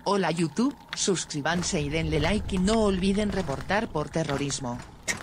Hola YouTube, suscríbanse y denle like y no olviden reportar por terrorismo.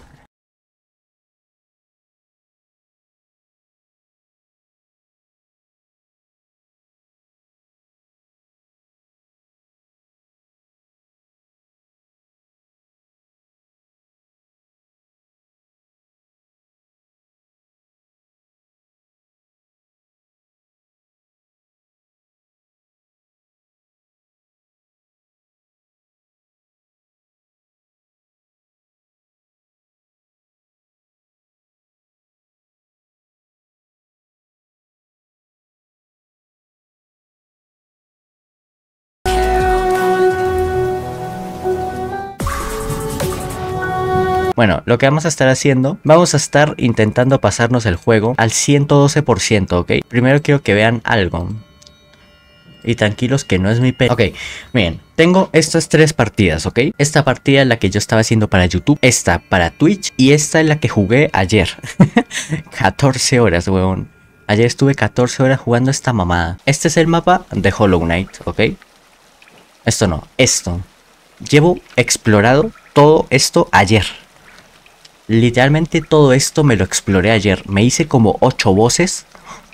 Bueno, lo que vamos a estar haciendo, vamos a estar intentando pasarnos el juego al 112%, ¿ok? Primero quiero que vean algo. Y tranquilos que no es mi Ok, miren, tengo estas 3 partidas, ¿ok? Esta partida es la que yo estaba haciendo para YouTube, esta para Twitch y esta es la que jugué ayer. 14 horas, weón. Ayer estuve 14 horas jugando esta mamada. Este es el mapa de Hollow Knight, ¿ok? Esto no, esto. Llevo explorado todo esto ayer. Literalmente todo esto me lo exploré ayer. Me hice como 8 voces,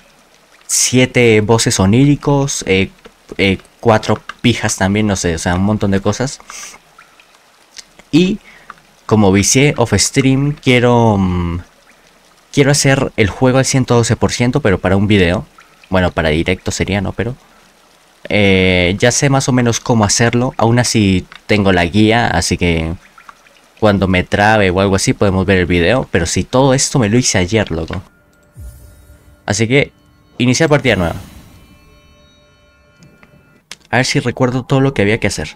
7 voces oníricos, 4 pijas también, no sé, o sea, un montón de cosas. Y como vicié off stream, quiero hacer el juego al 112%, pero para un video. Bueno, para directo sería, ¿no? Pero ya sé más o menos cómo hacerlo. Aún así tengo la guía, así que cuando me trabe o algo así podemos ver el video. Pero si todo esto me lo hice ayer, loco. Así que iniciar partida nueva. A ver si recuerdo todo lo que había que hacer.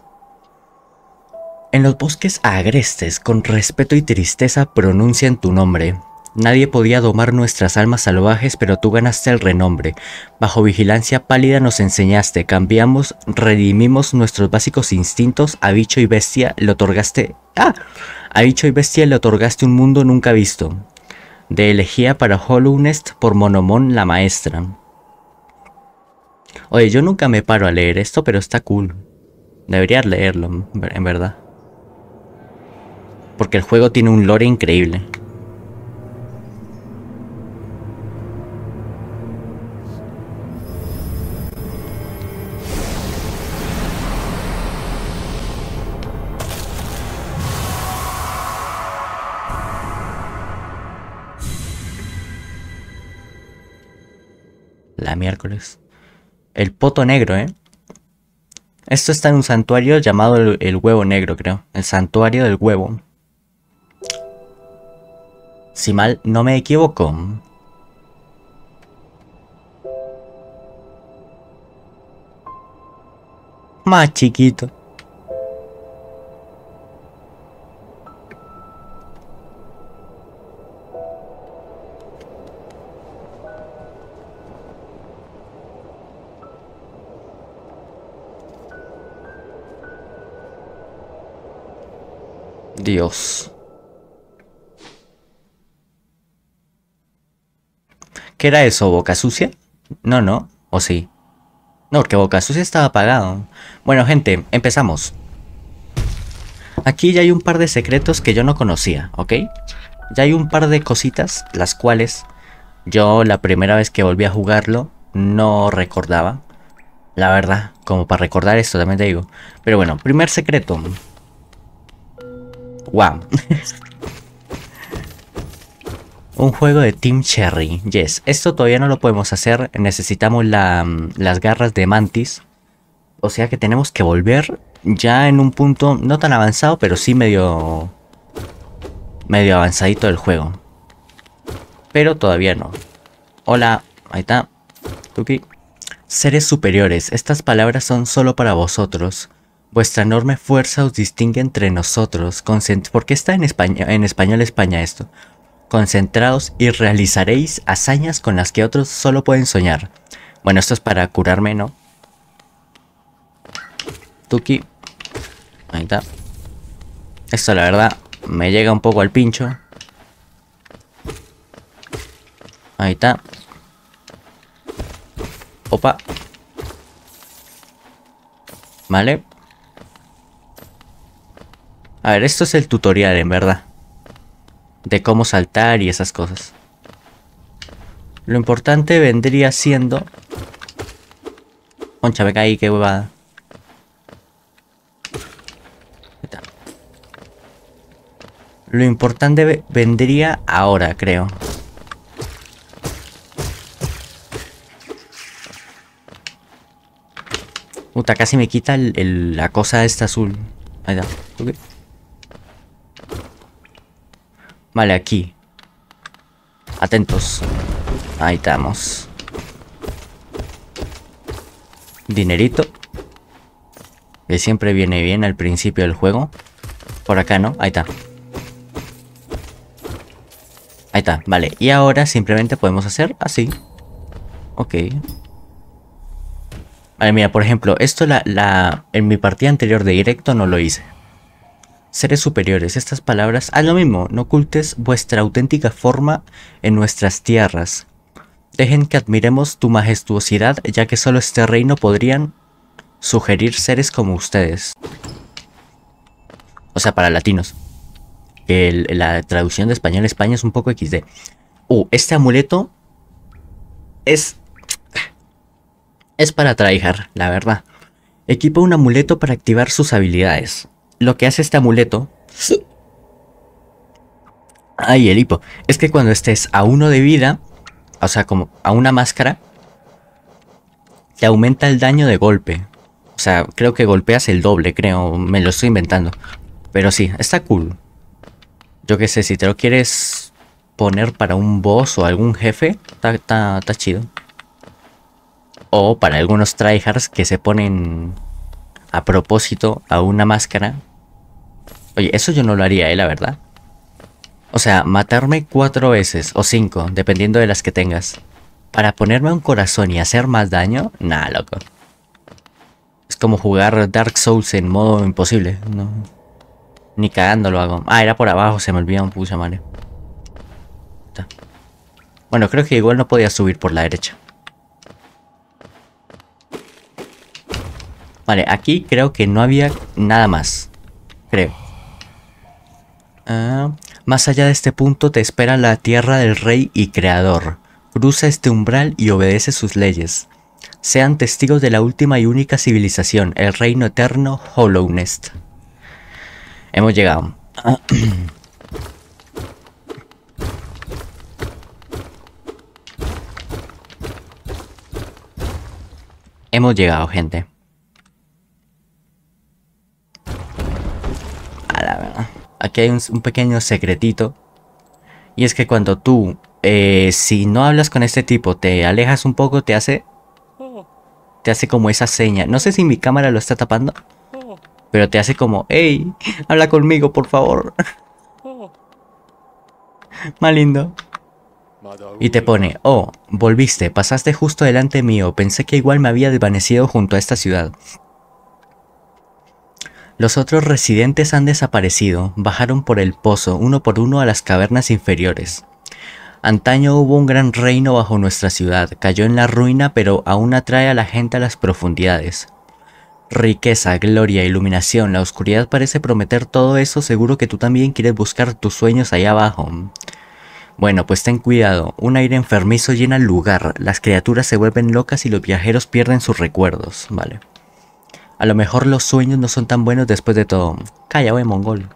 En los bosques agrestes, con respeto y tristeza pronuncian tu nombre. Nadie podía domar nuestras almas salvajes, pero tú ganaste el renombre. Bajo vigilancia pálida nos enseñaste, cambiamos, redimimos nuestros básicos instintos. A bicho y bestia le otorgaste... A bicho y bestia le otorgaste un mundo nunca visto. De elegía para Hollow Knight por Monomon la maestra. Oye, yo nunca me paro a leer esto, pero está cool. Debería leerlo, en verdad. Porque el juego tiene un lore increíble. La miércoles. El poto negro, ¿eh? Esto está en un santuario llamado el huevo negro, creo. El santuario del huevo. Si mal no me equivoco. Más chiquito. Dios. ¿Qué era eso? ¿Boca sucia? No, no. ¿O sí? No, porque Boca Sucia estaba apagado. Bueno, gente, empezamos. Aquí ya hay un par de secretos que yo no conocía, ¿ok? Ya hay un par de cositas, las cuales yo la primera vez que volví a jugarlo no recordaba. La verdad, como para recordar esto también te digo. Pero bueno, primer secreto. Wow. Un juego de Team Cherry. Yes, esto todavía no lo podemos hacer. Necesitamos las garras de Mantis. O sea que tenemos que volver ya en un punto no tan avanzado, pero sí medio avanzadito del juego. Pero todavía no. Hola, ahí está. Tuki. Seres superiores, estas palabras son solo para vosotros. Vuestra enorme fuerza os distingue entre nosotros. ¿Por qué está en español España esto? Concentraos y realizaréis hazañas con las que otros solo pueden soñar. Bueno, esto es para curarme, ¿no? Tuki. Ahí está. Esto la verdad me llega un poco al pincho. Ahí está. Opa. ¿Vale? A ver, esto es el tutorial, en verdad. De cómo saltar y esas cosas. Lo importante vendría siendo... Concha, me caí, qué huevada. Lo importante vendría ahora, creo. Puta, casi me quita la cosa esta azul. Ahí está. Okay. Vale, aquí. Atentos. Ahí estamos. Dinerito. Que siempre viene bien al principio del juego. Por acá, ¿no? Ahí está. Ahí está, vale. Y ahora simplemente podemos hacer así. Ok. Vale, mira, por ejemplo, esto en mi partida anterior de directo no lo hice. Seres superiores, estas palabras... Ah, lo mismo, no ocultes vuestra auténtica forma en nuestras tierras. Dejen que admiremos tu majestuosidad, ya que solo este reino podrían sugerir seres como ustedes. O sea, para latinos. Que la traducción de español a España es un poco XD. Este amuleto es para tryhard, la verdad. Equipa un amuleto para activar sus habilidades. Lo que hace este amuleto... Ay, el hipo. Es que cuando estés a 1 de vida, o sea, como a una máscara, te aumenta el daño de golpe. O sea, creo que golpeas el doble, creo. Me lo estoy inventando. Pero sí, está cool. Yo qué sé, si te lo quieres poner para un boss o algún jefe, está chido. O para algunos tryhards que se ponen a propósito a una máscara. Oye, eso yo no lo haría, la verdad. O sea, matarme 4 veces o 5, dependiendo de las que tengas, para ponerme un corazón y hacer más daño, nah, loco. Es como jugar Dark Souls en modo imposible. No, ni cagando lo hago. Ah, era por abajo, se me olvidó un pucha madre. Bueno, creo que igual no podía subir por la derecha. Vale, aquí creo que no había nada más. Creo. Más allá de este punto te espera la tierra del rey y creador. Cruza este umbral y obedece sus leyes. Sean testigos de la última y única civilización, el reino eterno Hollownest. Hemos llegado. Hemos llegado, gente. A la verdad. Aquí hay un pequeño secretito. Y es que cuando tú, si no hablas con este tipo, te alejas un poco, te hace como esa seña. No sé si mi cámara lo está tapando, pero te hace como, hey, habla conmigo, por favor. Más lindo. Y te pone, oh, volviste, pasaste justo delante mío, pensé que igual me había desvanecido junto a esta ciudad. Los otros residentes han desaparecido, bajaron por el pozo, uno por uno a las cavernas inferiores. Antaño hubo un gran reino bajo nuestra ciudad, cayó en la ruina, pero aún atrae a la gente a las profundidades. Riqueza, gloria, iluminación, la oscuridad parece prometer todo eso, seguro que tú también quieres buscar tus sueños allá abajo. Bueno, pues ten cuidado, un aire enfermizo llena el lugar, las criaturas se vuelven locas y los viajeros pierden sus recuerdos, vale. A lo mejor los sueños no son tan buenos después de todo. Calla, wey, mongol.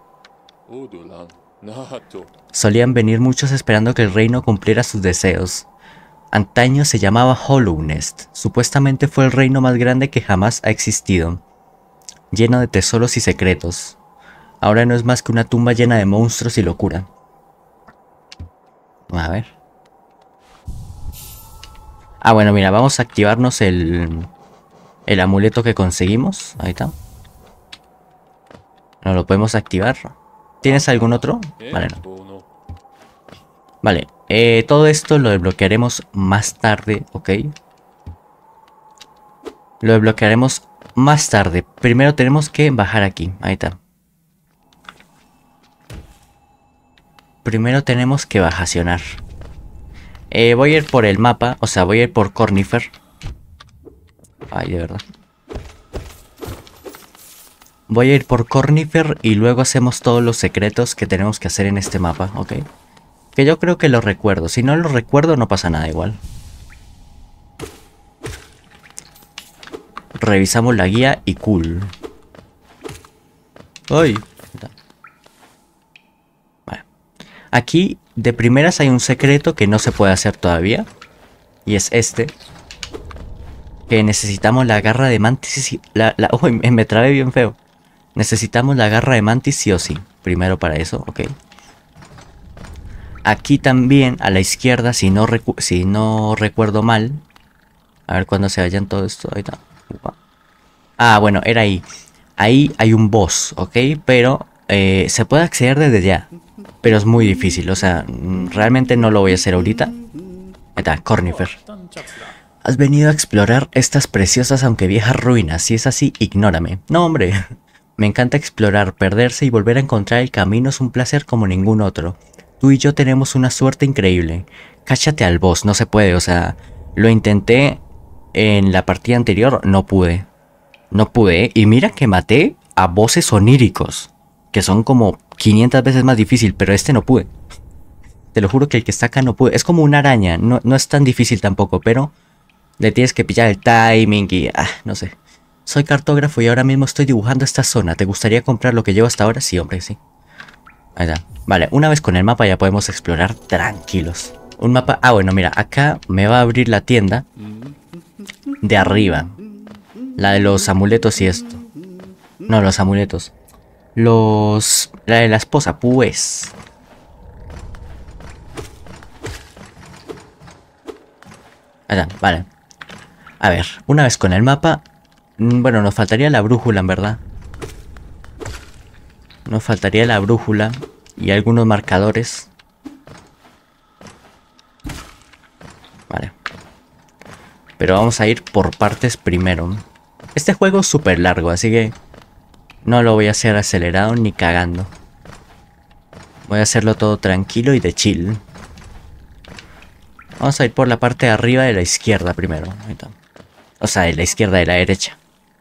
Solían venir muchos esperando que el reino cumpliera sus deseos. Antaño se llamaba Hollownest. Supuestamente fue el reino más grande que jamás ha existido. Lleno de tesoros y secretos. Ahora no es más que una tumba llena de monstruos y locura. A ver. Ah, bueno, mira, vamos a activarnos el amuleto que conseguimos. Ahí está. No lo podemos activar. ¿Tienes algún otro? Vale, no. Vale, todo esto lo desbloquearemos más tarde, ¿ok? Lo desbloquearemos más tarde. Primero tenemos que bajar aquí. Ahí está. Primero tenemos que bajacionar. Voy a ir por el mapa, o sea, voy a ir por Cornifer. Ay, de verdad. Voy a ir por Cornifer y luego hacemos todos los secretos que tenemos que hacer en este mapa, ¿ok? Que yo creo que lo recuerdo. Si no lo recuerdo, no pasa nada igual. Revisamos la guía y cool. ¡Ay! Vale. Aquí, de primeras, hay un secreto que no se puede hacer todavía. Y es este. Que necesitamos la garra de Mantis y... Uy, me trabé bien feo. Necesitamos la garra de Mantis sí o sí. Primero para eso, ok. Aquí también, a la izquierda, si no recuerdo mal. A ver cuándo se vayan todo esto. Ahí está. Ah, bueno, era ahí. Ahí hay un boss, ok. Pero se puede acceder desde ya. Pero es muy difícil, o sea, realmente no lo voy a hacer ahorita. Ahí está, Cornifer. Has venido a explorar estas preciosas aunque viejas ruinas. Si es así, ignórame. No, hombre. Me encanta explorar, perderse y volver a encontrar el camino es un placer como ningún otro. Tú y yo tenemos una suerte increíble. Cáchate al boss, no se puede, o sea, lo intenté en la partida anterior, no pude. No pude, ¿eh? Y mira que maté a bosses oníricos, que son como 500 veces más difícil, pero este no pude. Te lo juro que el que está acá no pude. Es como una araña, no es tan difícil tampoco, pero le tienes que pillar el timing y... no sé. Soy cartógrafo y ahora mismo estoy dibujando esta zona. ¿Te gustaría comprar lo que llevo hasta ahora? Sí, hombre, sí. Ahí está. Vale, una vez con el mapa ya podemos explorar tranquilos. Un mapa... Ah, bueno, mira, acá me va a abrir la tienda de arriba. La de los amuletos y esto. No, los amuletos. La de la esposa, pues. Ahí está, vale. A ver, una vez con el mapa... Bueno, nos faltaría la brújula, en verdad. Nos faltaría la brújula y algunos marcadores. Vale. Pero vamos a ir por partes primero. Este juego es súper largo, así que no lo voy a hacer acelerado ni cagando. Voy a hacerlo todo tranquilo y de chill. Vamos a ir por la parte de arriba de la izquierda primero. Ahí está. O sea, de la izquierda de la derecha.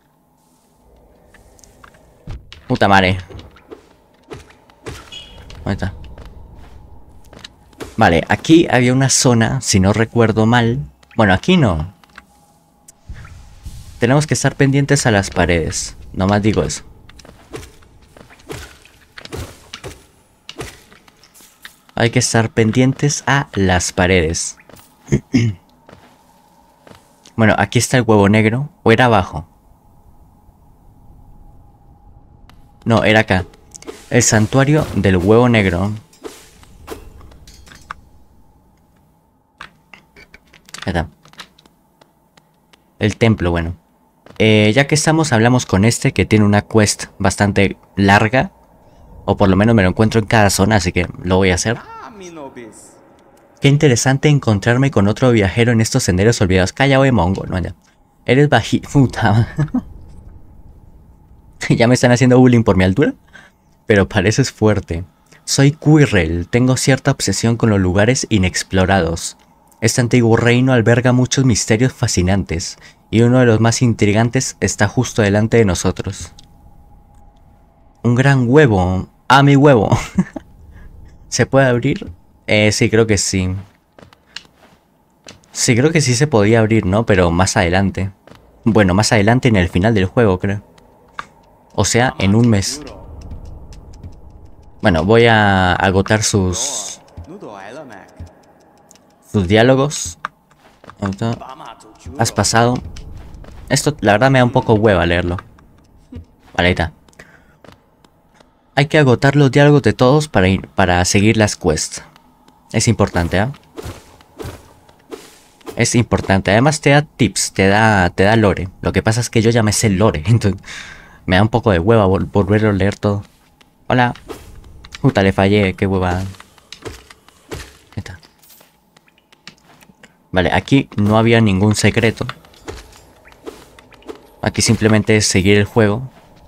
Puta madre. Ahí está. Vale, aquí había una zona, si no recuerdo mal. Bueno, aquí no. Tenemos que estar pendientes a las paredes. Nomás digo eso. Hay que estar pendientes a las paredes. Bueno, aquí está el huevo negro. ¿O era abajo? No, era acá. El santuario del huevo negro. Ahí está. El templo, bueno. Ya que estamos, hablamos con este que tiene una quest bastante larga. O por lo menos me lo encuentro en cada zona, así que lo voy a hacer. Qué interesante encontrarme con otro viajero en estos senderos olvidados. Calla, oye, mongo, no, ya. Eres bajito. Puta. Ya me están haciendo bullying por mi altura. Pero pareces fuerte. Soy Quirrell. Tengo cierta obsesión con los lugares inexplorados. Este antiguo reino alberga muchos misterios fascinantes. Y uno de los más intrigantes está justo delante de nosotros. Un gran huevo. Ah, mi huevo. ¿Se puede abrir? Sí, creo que sí. Sí, creo que sí se podía abrir, ¿no? Pero más adelante. Bueno, más adelante en el final del juego, creo. O sea, en un mes. Bueno, voy a agotar sus diálogos. Has pasado. Esto, la verdad, me da un poco hueva leerlo. Vale, ahí está. Hay que agotar los diálogos de todos para seguir las quests. Es importante, ¿eh? Es importante. Además te da tips, te da lore. Lo que pasa es que yo ya me sé el lore. Entonces me da un poco de hueva volverlo a leer todo. Hola. Puta, le fallé. Qué hueva. Ahí está. Vale, aquí no había ningún secreto. Aquí simplemente es seguir el juego.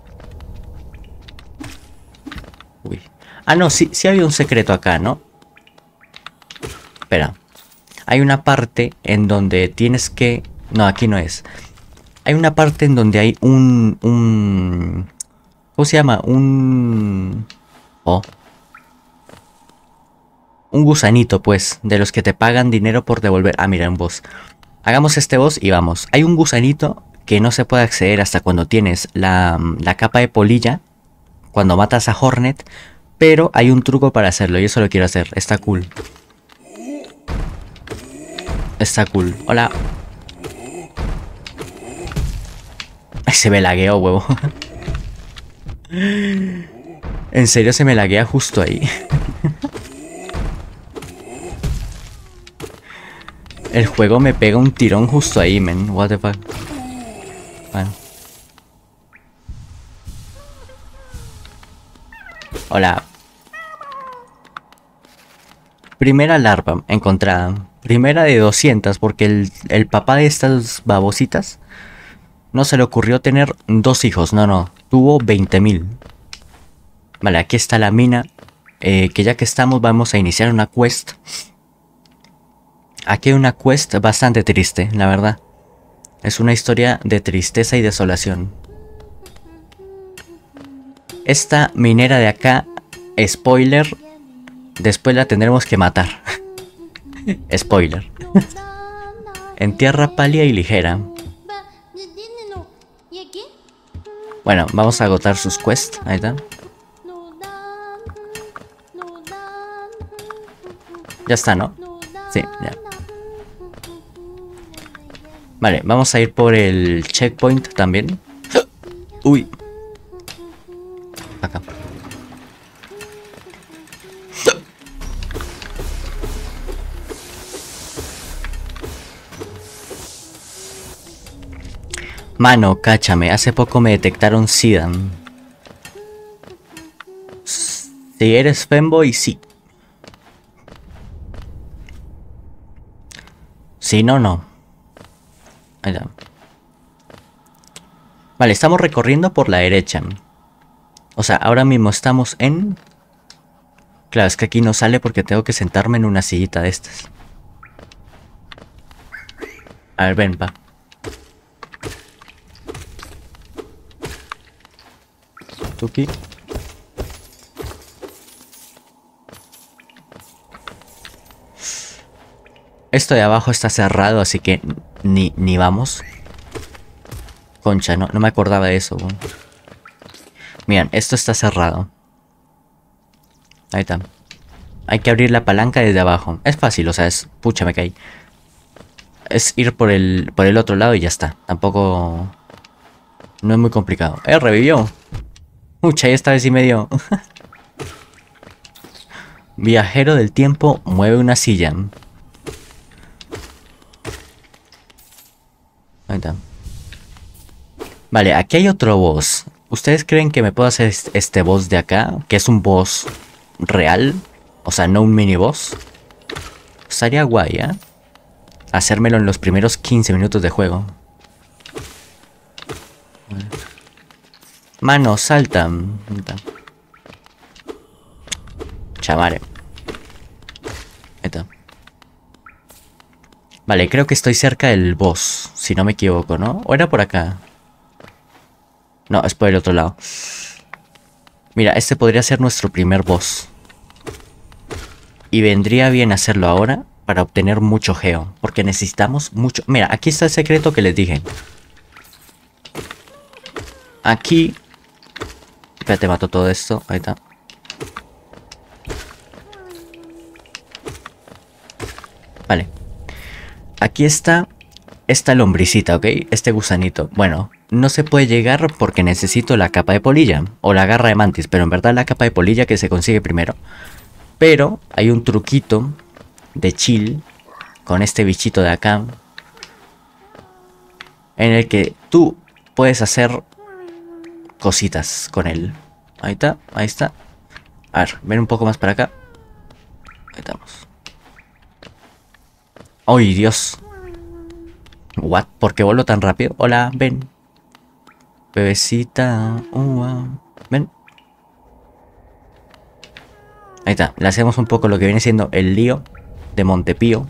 Uy. Ah, no, sí había un secreto acá, ¿no? Espera. Hay una parte en donde tienes que... No, aquí no es. Hay una parte en donde hay un ¿Cómo se llama? Un... Oh. Un gusanito, pues, de los que te pagan dinero por devolver... Ah, mira, un boss. Hagamos este boss y vamos. Hay un gusanito que no se puede acceder hasta cuando tienes la capa de polilla, cuando matas a Hornet, pero hay un truco para hacerlo y eso lo quiero hacer. Está cool. Está cool. Hola. Ay, se me lagueó, huevo. En serio se me laguea justo ahí. El juego me pega un tirón justo ahí, man. What the fuck. Bueno. Hola. Primera larva encontrada. Primera de 200 porque el papá de estas babositas no se le ocurrió tener 2 hijos. No. Tuvo 20.000. Vale, aquí está la mina. Que ya que estamos vamos a iniciar una quest. Aquí hay una quest bastante triste, la verdad. Es una historia de tristeza y desolación. Esta minera de acá, spoiler, después la tendremos que matar. Spoiler. En tierra pálida y ligera. Bueno, vamos a agotar sus quests. Ahí está. Ya está, ¿no? Sí, ya. Vale, vamos a ir por el checkpoint también. Uy. Acá. Mano, cáchame, hace poco me detectaron SIDA. Si eres femboy, sí. Si no, no. Ahí está. Vale, estamos recorriendo por la derecha. O sea, ahora mismo estamos en... Claro, es que aquí no sale porque tengo que sentarme en una sillita de estas. A ver, ven, pa. Tuki. Esto de abajo está cerrado, así que ni vamos. Concha, no me acordaba de eso. Miren, esto está cerrado. Ahí está. Hay que abrir la palanca desde abajo. Es fácil, o sea, es... Pucha, me caí. Es ir por el otro lado y ya está. Tampoco... No es muy complicado. Revivió. Pucha, y esta vez sí me dio. Viajero del tiempo mueve una silla. Ahí está. Vale, aquí hay otro boss. ¿Ustedes creen que me puedo hacer este boss de acá? Que es un boss real. O sea, no un mini boss. Estaría guay, ¿eh? Hacérmelo en los primeros 15 minutos de juego. Mano, salta. Chamare. Ahí está. Vale, creo que estoy cerca del boss. Si no me equivoco, ¿no? ¿O era por acá? No, es por el otro lado. Mira, este podría ser nuestro primer boss. Y vendría bien hacerlo ahora para obtener mucho geo. Porque necesitamos mucho... Mira, aquí está el secreto que les dije. Aquí... Espérate, mato todo esto. Ahí está. Vale. Aquí está esta lombricita, ¿ok? Este gusanito. Bueno, no se puede llegar porque necesito la capa de polilla. O la garra de mantis. Pero en verdad la capa de polilla que se consigue primero. Pero hay un truquito de chill con este bichito de acá. En el que tú puedes hacer cositas con él. Ahí está, ahí está. A ver, ven un poco más para acá. Ahí estamos. ¡Ay, Dios! ¿What? ¿Por qué vuelo tan rápido? Hola, ven. Bebecita. Ven. Ahí está. Le hacemos un poco lo que viene siendo el lío de Montepío.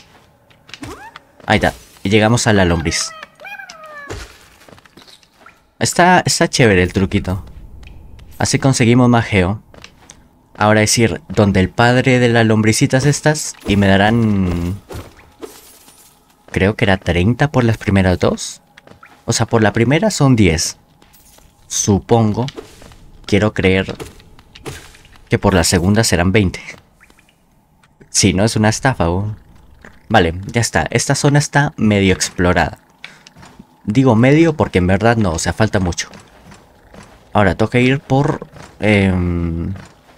Ahí está. Y llegamos a la lombriz. Está chévere el truquito. Así conseguimos más geo. Ahora es ir donde el padre de las lombricitas estas y me darán... Creo que era 30 por las primeras dos. O sea, por la primera son 10. Supongo, quiero creer que por la segunda serán 20. Si no, es una estafa. Vale, ya está. Esta zona está medio explorada. Digo medio porque en verdad no, o sea, falta mucho. Ahora toca ir por... tengo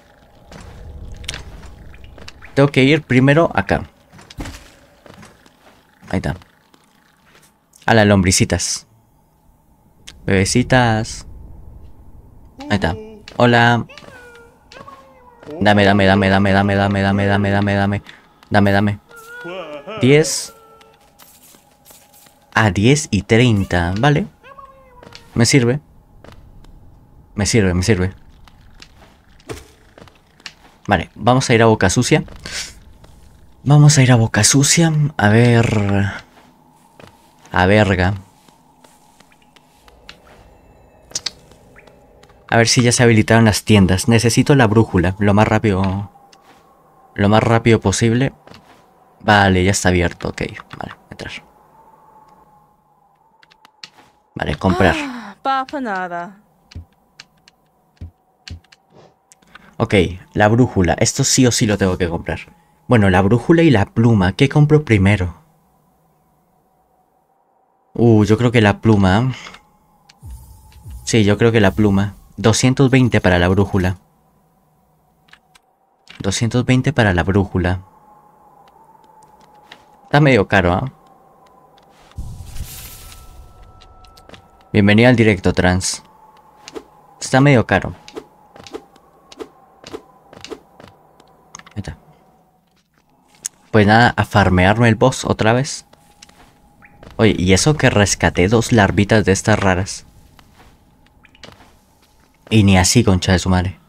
que ir primero acá. Ahí está. A las lombricitas. Bebecitas. Ahí está. Hola. Dame. Dame. 10. A 10 y 30. Vale. Me sirve. Me sirve. Vale, vamos a ir a Boca Sucia. A ver... A verga. A ver si ya se habilitaron las tiendas. Necesito la brújula. Lo más rápido posible. Vale, ya está abierto. Ok, vale, entrar. Vale, comprar. Papa nada. Ok, la brújula. Esto sí o sí lo tengo que comprar. Bueno, la brújula y la pluma. ¿Qué compro primero? Yo creo que la pluma. Sí, yo creo que la pluma. 220 para la brújula. 220 para la brújula. Está medio caro, ¿ah? Bienvenido al directo, trans. Está medio caro. Ahí está. Pues nada, a farmearme el boss otra vez. Oye, y eso que rescaté 2 larvitas de estas raras. Y ni así, concha de su madre.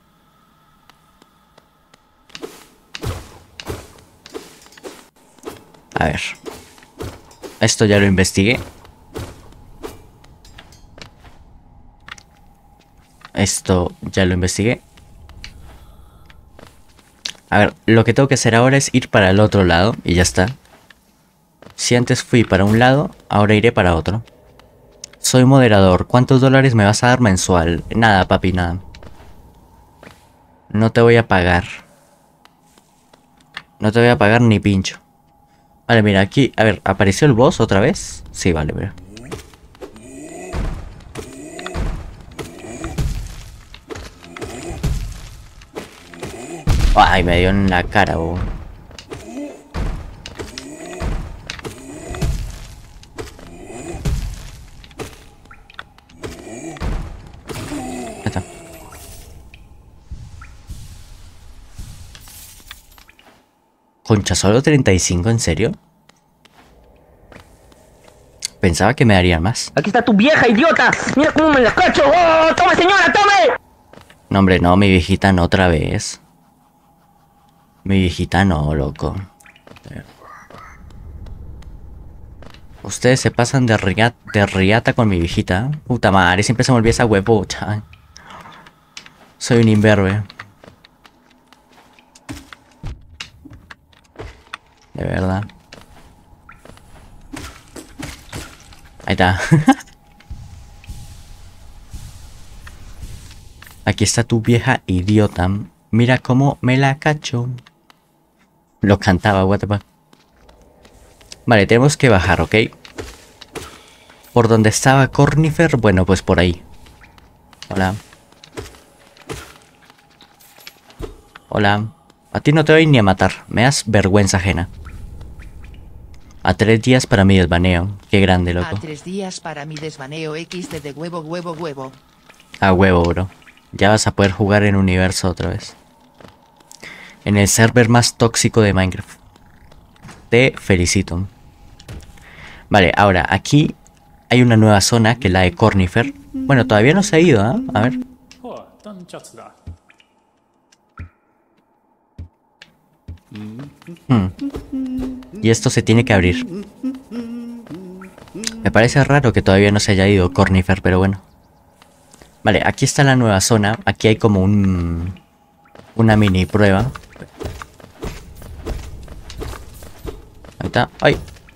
A ver. Esto ya lo investigué. A ver, lo que tengo que hacer ahora es ir para el otro lado y ya está. Si antes fui para un lado, ahora iré para otro. Soy moderador. ¿Cuántos dólares me vas a dar mensual? Nada, papi, nada. No te voy a pagar. No te voy a pagar ni pincho. Vale, mira, aquí... A ver, ¿apareció el boss otra vez? Sí, vale, mira. Ay, me dio en la cara, bo. Ahí está. Concha, ¿solo 35? ¿En serio? Pensaba que me darían más. Aquí está tu vieja, idiota. Mira cómo me la cacho. ¡Oh, tome, señora, tome! No, hombre, no, mi viejita no otra vez. Mi viejita no, loco. Ustedes se pasan de riata con mi viejita. Puta madre, siempre se me olvida esa huepucha. Soy un imberbe. De verdad. Ahí está. Aquí está tu vieja idiota. Mira cómo me la cacho. Lo cantaba, what the fuck. Vale, tenemos que bajar, ¿ok? ¿Por donde estaba Cornifer? Bueno, pues por ahí. Hola. Hola. A ti no te voy ni a matar. Me das vergüenza ajena. A 3 días para mi desbaneo. Qué grande, loco. A 3 días para mi desbaneo XD de huevo. A huevo, bro. Ya vas a poder jugar en universo otra vez. En el server más tóxico de Minecraft. Te felicito. Vale, ahora aquí hay una nueva zona que es la de Cornifer. Bueno, todavía no se ha ido, ¿eh? A ver. Y esto se tiene que abrir. Me parece raro que todavía no se haya ido Cornifer, pero bueno. Vale, aquí está la nueva zona. Aquí hay como una mini prueba. Ahí está. ¡Ay!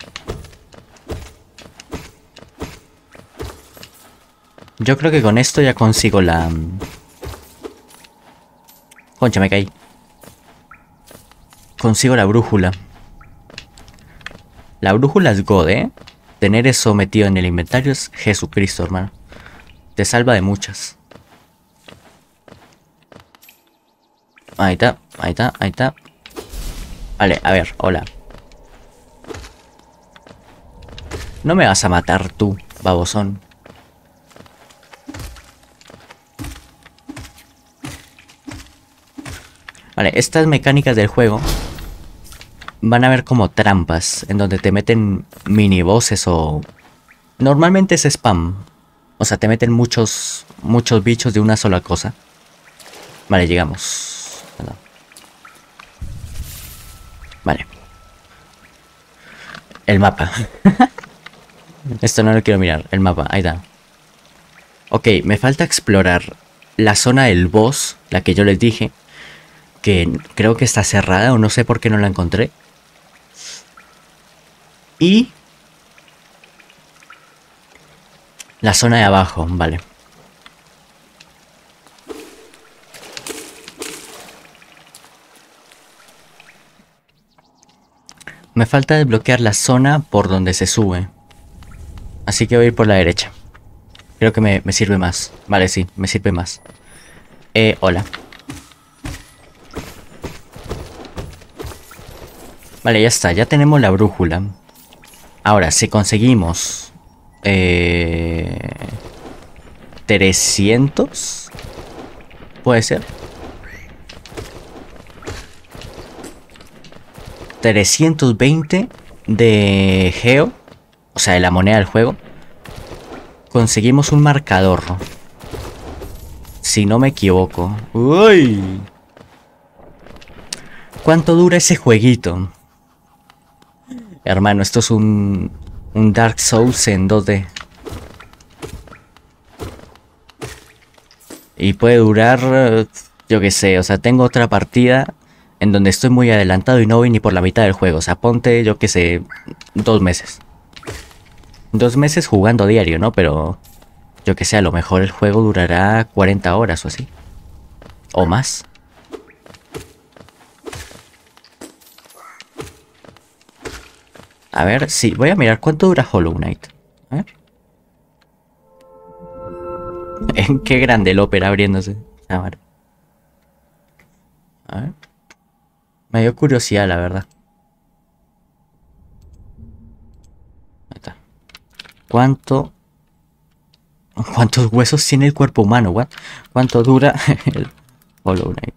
Yo creo que con esto ya consigo la... Concha, me caí. Consigo la brújula. La brújula es God, ¿eh? Tener eso metido en el inventario es Jesucristo, hermano. Te salva de muchas. Ahí está, ahí está, ahí está. Vale, a ver, hola. No me vas a matar tú, babosón. Vale, estas mecánicas del juego van a ver como trampas en donde te meten mini bosses o... Normalmente es spam. O sea, te meten muchos bichos de una sola cosa. Vale, llegamos. Vale. El mapa. Esto no lo quiero mirar. El mapa, ahí está. Ok, me falta explorar la zona del boss, la que yo les dije. Que creo que está cerrada o no sé por qué no la encontré. Y... la zona de abajo, vale. Me falta desbloquear la zona por donde se sube. Así que voy a ir por la derecha. Creo que me sirve más. Vale, sí, me sirve más. Hola. Vale, ya está, ya tenemos la brújula. Ahora, si conseguimos... 300... ¿Puede ser? 320 de geo. O sea, de la moneda del juego. Conseguimos un marcador. Si no me equivoco. ¡Uy! ¿Cuánto dura ese jueguito? Hermano, esto es un Dark Souls en 2D. Y puede durar, yo qué sé, o sea, tengo otra partida en donde estoy muy adelantado y no voy ni por la mitad del juego. O sea, ponte, yo qué sé, 2 meses. 2 meses jugando diario, ¿no? Pero, yo que sé, a lo mejor el juego durará 40 horas o así. O más. A ver, sí, voy a mirar cuánto dura Hollow Knight. A ver. Qué grande el ópera abriéndose. A ver. A ver. Me dio curiosidad, la verdad. Ahí está. ¿Cuántos huesos tiene el cuerpo humano? What? ¿Cuánto dura el Hollow Knight?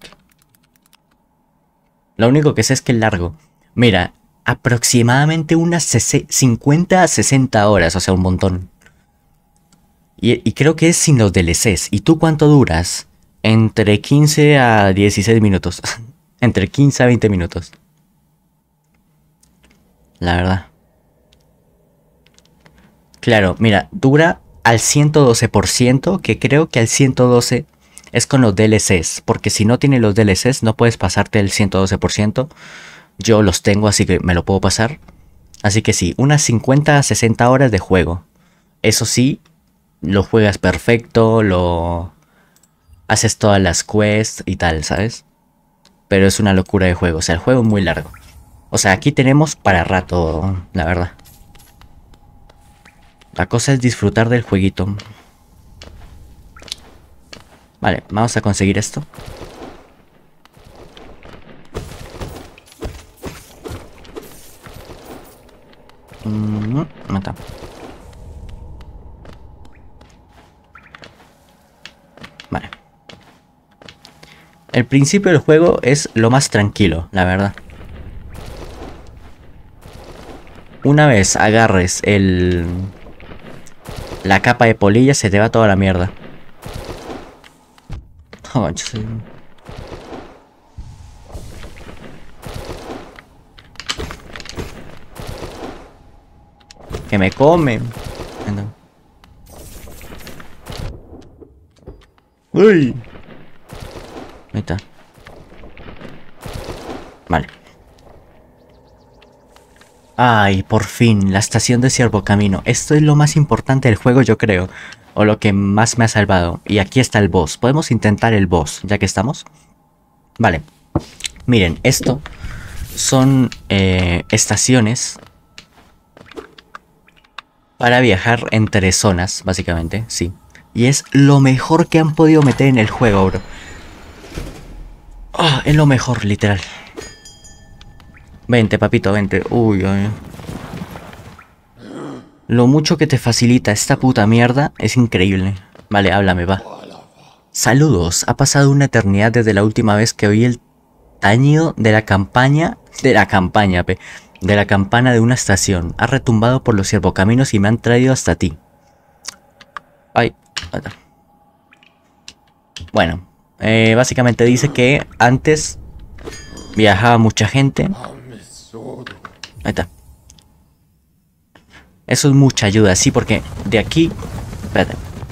Lo único que sé es que es largo. Mira, aproximadamente unas 50 a 60 horas, o sea, un montón. Y creo que es sin los DLCs. ¿Y tú cuánto duras? Entre 15 a 16 minutos. Entre 15 a 20 minutos. La verdad. Claro, mira, dura al 112%, que creo que al 112 es con los DLCs. Porque si no tiene los DLCs no puedes pasarte el 112%. Yo los tengo, así que me lo puedo pasar. Así que sí, unas 50 a 60 horas de juego. Eso sí, lo juegas perfecto, lo haces todas las quests y tal, ¿sabes? Pero es una locura de juego, o sea, el juego es muy largo. O sea, aquí tenemos para rato, la verdad. La cosa es disfrutar del jueguito. Vale, vamos a conseguir esto. No está. Vale. El principio del juego es lo más tranquilo, la verdad. Una vez agarres la capa de polilla, se te va toda la mierda. Oh, que me comen. ¡Uy! Ahí está. Vale. Ay, por fin, la estación de Ciervo Camino. Esto es lo más importante del juego, yo creo. O lo que más me ha salvado. Y aquí está el boss. Podemos intentar el boss, ya que estamos. Vale. Miren, esto son estaciones para viajar entre zonas, básicamente, sí. Y es lo mejor que han podido meter en el juego, bro. Oh, es lo mejor, literal. Vente, papito, vente. Uy, uy. Lo mucho que te facilita esta puta mierda es increíble. Vale, háblame, va. Saludos, ha pasado una eternidad desde la última vez que oí el tañido de la campana de una estación. Ha retumbado por los ciervocaminos y me han traído hasta ti. Ay. Bueno, básicamente dice que antes viajaba mucha gente. Ahí está. Eso es mucha ayuda, sí, porque de aquí... Espérate.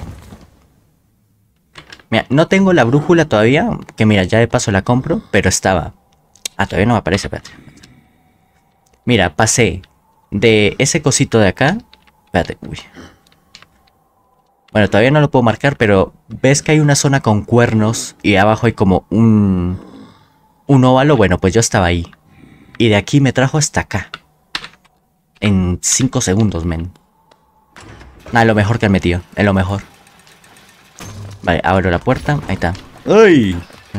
Mira, no tengo la brújula todavía, que mira, ya de paso la compro, pero estaba... Ah, todavía no me aparece, espérate. Mira, pasé de ese cosito de acá... Espérate, uy. Bueno, todavía no lo puedo marcar, pero ves que hay una zona con cuernos y abajo hay como un óvalo. Bueno, pues yo estaba ahí. Y de aquí me trajo hasta acá. En 5 segundos, men. Nada, lo mejor que han metido. Es lo mejor. Vale, abro la puerta. Ahí está. ¡Ay!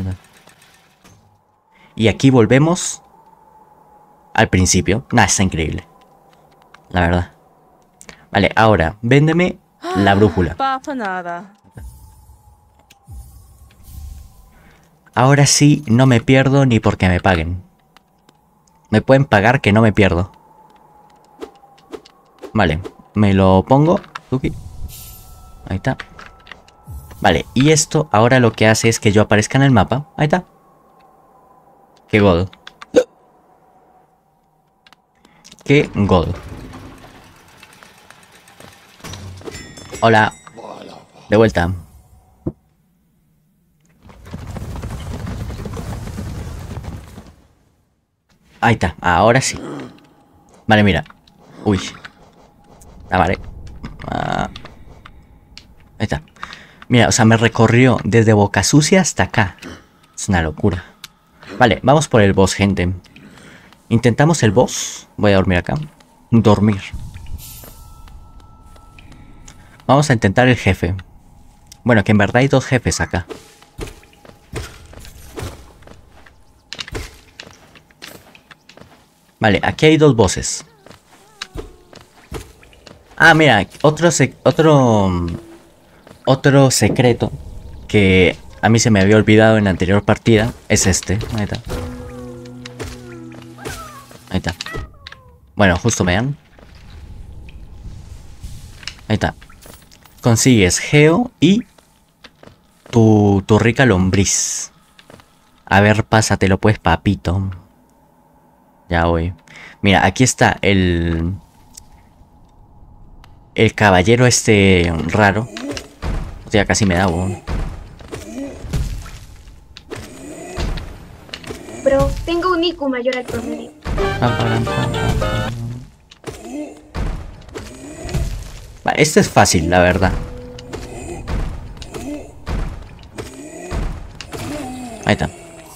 Y aquí volvemos al principio. Nada, está increíble. La verdad. Vale, ahora, véndeme la brújula. Papa nada. Ahora sí, no me pierdo ni porque me paguen. Me pueden pagar que no me pierdo. Vale, me lo pongo. Tuki. Ahí está. Vale, y esto ahora lo que hace es que yo aparezca en el mapa. Ahí está. Qué god. Qué god. Hola. De vuelta. Ahí está, ahora sí. Vale, mira. Uy. Ah, vale. Ahí está. Mira, o sea, me recorrió desde Boca Sucia hasta acá. Es una locura. Vale, vamos por el boss, gente. Intentamos el boss. Voy a dormir acá. Dormir. Vamos a intentar el jefe. Bueno, que en verdad hay 2 jefes acá. Vale, aquí hay 2 bosses. Ah, mira, otro secreto que a mí se me había olvidado en la anterior partida es este. Ahí está. Ahí está. Bueno, justo me dan. Ahí está. Consigues geo y tu rica lombriz. A ver, pásatelo pues, papito. Ya voy. Mira, aquí está el caballero este raro. O sea, casi me da, weón. Bro, tengo un IQ mayor al promedio. Vale, este es fácil, la verdad. Ahí está.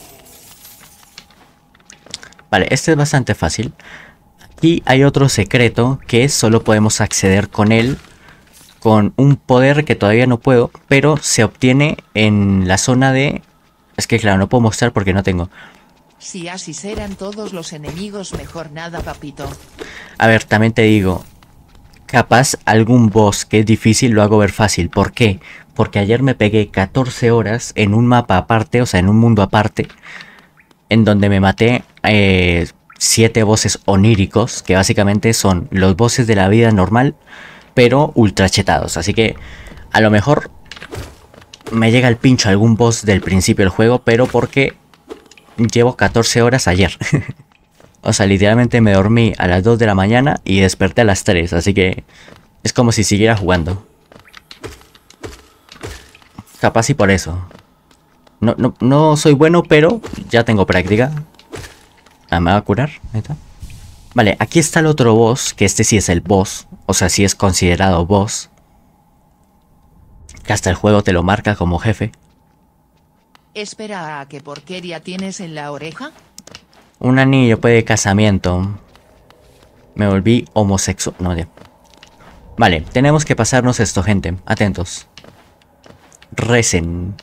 Vale, este es bastante fácil. Aquí hay otro secreto que solo podemos acceder con él con un poder que todavía no puedo, pero se obtiene en la zona de... Es que claro, no puedo mostrar porque no tengo. Si así serán todos los enemigos, mejor nada, papito. A ver, también te digo, capaz algún boss que es difícil lo hago ver fácil. ¿Por qué? Porque ayer me pegué 14 horas en un mapa aparte, o sea, en un mundo aparte, en donde me maté 7 bosses oníricos, que básicamente son los bosses de la vida normal, pero ultra chetados. Así que a lo mejor me llega el pincho algún boss del principio del juego, pero porque llevo 14 horas ayer. O sea, literalmente me dormí a las 2 de la mañana y desperté a las 3, así que es como si siguiera jugando. Capaz y por eso. No soy bueno, pero ya tengo práctica. Ah, me va a curar. Ahí está. Vale, aquí está el otro boss, que este sí es el boss. O sea, sí es considerado boss. Que hasta el juego te lo marca como jefe. Espera, ¿a qué porquería tienes en la oreja? Un anillo pues, de casamiento. Me volví homosexual. No, ya. Vale, tenemos que pasarnos esto, gente. Atentos. Recen.